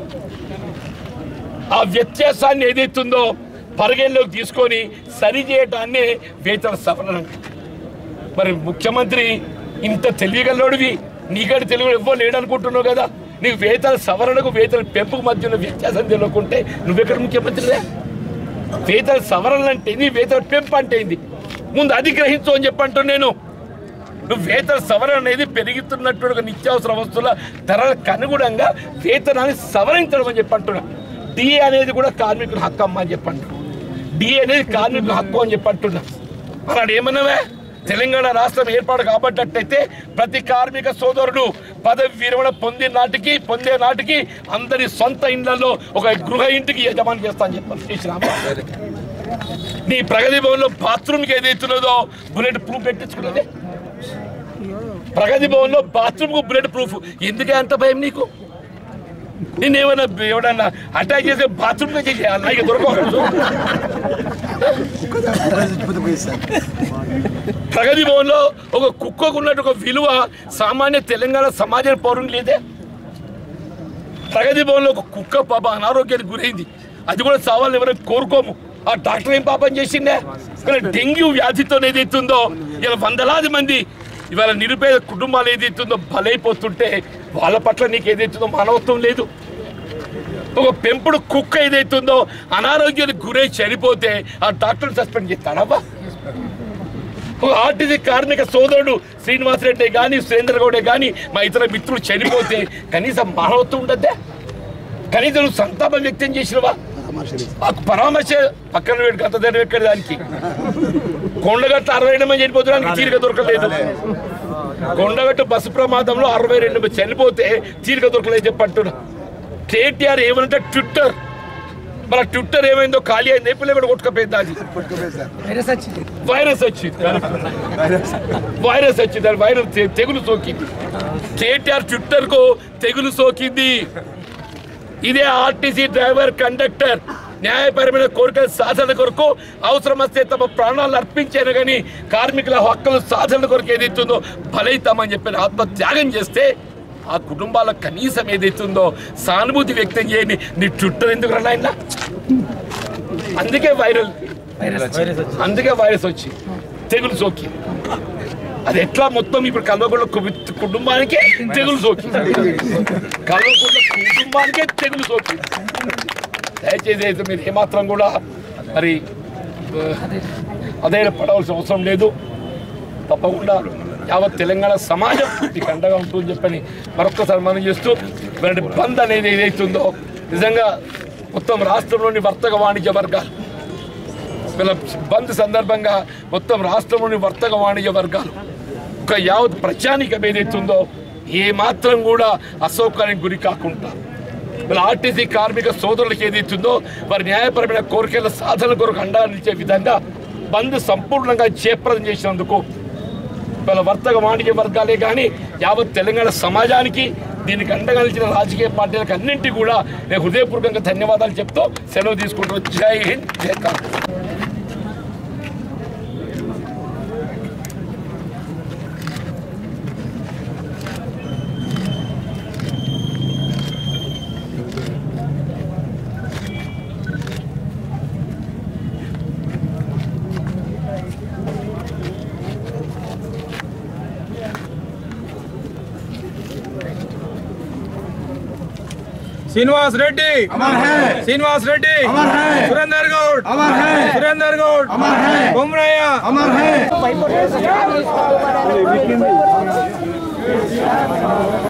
ఆ వ్యత్యాసాన్ని ఏదైతుందో పరిగణలోకి తీసుకొని సరిచేయటాన్ని వేతన సవరణ. మరి ముఖ్యమంత్రి ఇంత తెలియగలడివి, నీకంటే తెలుగు ఎవ్వరు లేడనుకుంటున్నావు కదా. నీకు వేతన సవరణకు వేతన పెంపుకు మధ్య ఉన్న వ్యత్యాసం తెలియకుంటే నువ్వెక్కడ ముఖ్యమంత్రివే? వేతన సవరణ అంటే ఏంది, వేతన పెంపు అంటే ఏంది ముందు అది గ్రహించు అని చెప్పంటూ నేను. నువ్వు వేతన సవరణ అనేది పెరుగుతున్నటువంటి నిత్యావసర వస్తువుల ధరలకు అనుగుణంగా వేతనాన్ని సవరించడం అని చెప్పంటున్నా. డిఏ అనేది కూడా కార్మికుల హక్కు అమ్మ అని చెప్పంటు. డిఏ అనేది కార్మికుల హక్కు అని చెప్పంటున్నా. అన్నాడు ఏమన్నావే? తెలంగాణ రాష్ట్రం ఏర్పాటు కాబట్టయితే ప్రతి కార్మిక సోదరుడు పదవి విరమణ పొందే నాటికి పొందే నాటికి అందరి సొంత ఇండ్లలో ఒక గృహ ఇంటికి యజమాని చేస్తా అని చెప్పాను చేసిన. నీ ప్రగతి భవన్లో బాత్రూమ్కి ఏదైతున్నదో బుల్లెట్ ప్రూఫ్ పెట్టించుకున్నదే. ప్రగతి భవన్లో బాత్రూమ్కు బుల్లెట్ ప్రూఫ్ ఎందుకే అంత భయం నీకు? నేనేమన్నా ఎవడన్నా అటాక్ చేసే బాత్రూమ్గా చేసేయాలి ఇక దొరకవచ్చు. ప్రగతి భవన్లో ఒక కుక్కకు ఉన్నట్టు ఒక విలువ సామాన్య తెలంగాణ సమాజ పౌరులు లేదే. ప్రగతి భవన్లో ఒక కుక్క పాప అనారోగ్యానికి గురైంది, అది కూడా చావాలని ఎవరైనా కోరుకోము. ఆ డాక్టర్ ఏం పాపం చేసిందే? డెంగ్యూ వ్యాధితో ఏదైతుందో ఇలా వందలాది మంది ఇవాళ నిరుపేద కుటుంబాలు ఏదైతుందో బలైపోతుంటే వాళ్ళ పట్ల నీకు ఏదైతుందో మానవత్వం లేదు. ఒక పెంపుడు కుక్క ఏదైతుందో అనారోగ్యానికి గురై చనిపోతే ఆ డాక్టర్ సస్పెండ్ చేస్తాడబ్బా. ఒక ఆర్టీసీ కార్మిక సోదరుడు శ్రీనివాసరెడ్డి కానీ సురేంద్ర గౌడే కానీ మా ఇతర మిత్రులు చనిపోతే కనీసం మానవత్వం ఉండద్దే? కనీసం నువ్వు సంతాపం వ్యక్తం చేసినవా? పరామర్శ పక్కన వేడు గత ధర ఎక్కడ దానికి కొండగట్టు అరవై రెండు మంది చనిపోతున్నానికి తీరిక దొరకలేదు. కొండగట్టు బస్సు ప్రమాదంలో అరవై రెండు మంది చనిపోతే తీరిక దొరకలేదు చెప్పంటున్నా. కేటీఆర్ ఏమంటే ట్విట్టర్, మన ట్విట్టర్ ఏమైందో ఖాళీ అయింది, ఎప్పుడు కూడా కొట్టుకపోయింది. అది వైరస్ వచ్చింది, వైరస్ వచ్చింది, అది వైరస్ తెగులు సోకింది. కేటీఆర్ ట్విట్టర్ కు తెగులు సోకింది. ఇదే ఆర్టీసీ డ్రైవర్ కండక్టర్ న్యాయపరమైన కోరికల సాధన కొరకు అవసరం వస్తే తమ ప్రాణాలను అర్పించాను కానీ కార్మికుల హక్కుల సాధన కొరకు ఏదైతుందో బలైతామని చెప్పి ఆత్మత్యాగం చేస్తే ఆ కుటుంబాలకు కనీసం ఏదైతుందో సానుభూతి వ్యక్తం చేయని నీ ట్విట్టర్ ఎందుకు రాయన? అందుకే వైరల్, అందుకే వైరస్ వచ్చి తెగులు సోకి. అది ఎట్లా మొత్తం ఇప్పుడు కల్వకుంట్ల కుటుంబానికే తెగులు సోకి, కల్వకుంట్ల కుటుంబానికే తెగులు సోకి. దయచేసి అయితే మీరు ఏమాత్రం కూడా మరి అదే పడవలసిన అవసరం లేదు. తప్పకుండా యావత్ తెలంగాణ సమాజం మీకు అండగా ఉంటుందని చెప్పని మరొక్కసారి మనం చేస్తూ మరి బంద్ అనేది ఏదైతుందో నిజంగా మొత్తం రాష్ట్రంలోని వర్తక వాణిజ్య వర్గాలు వీళ్ళ బంద్ సందర్భంగా మొత్తం రాష్ట్రంలోని వర్తక వాణిజ్య వర్గాలు ఒక యావత్ ప్రజానికం ఏదైతుందో ఏ మాత్రం కూడా అసౌకర్యం గురి కాకుండా వీళ్ళ ఆర్టీసీ కార్మిక సోదరులకు ఏదైతుందో వారి న్యాయపరమైన కోరికల సాధన కొరకు అండగా నిలిచే విధంగా బంద్ సంపూర్ణంగా జయప్రదం చేసినందుకు వీళ్ళ వర్తక వాణిజ్య వర్గాలే కానీ యావత్ తెలంగాణ సమాజానికి దీనికి అండగా నిలిచిన రాజకీయ పార్టీలకు అన్నింటినీ కూడా నేను హృదయపూర్వకంగా ధన్యవాదాలు చెప్తూ సెలవు తీసుకుంటూ జై హింద్ జై కాంగ్రెస్. श्रीनिवास रेड्डी अमर है, श्रीनिवास रेड्डी अमर है, सुरेंद्र गौड़ अमर है, सुरेंद्र गौड़ अमर है, कुमरैया अमर है.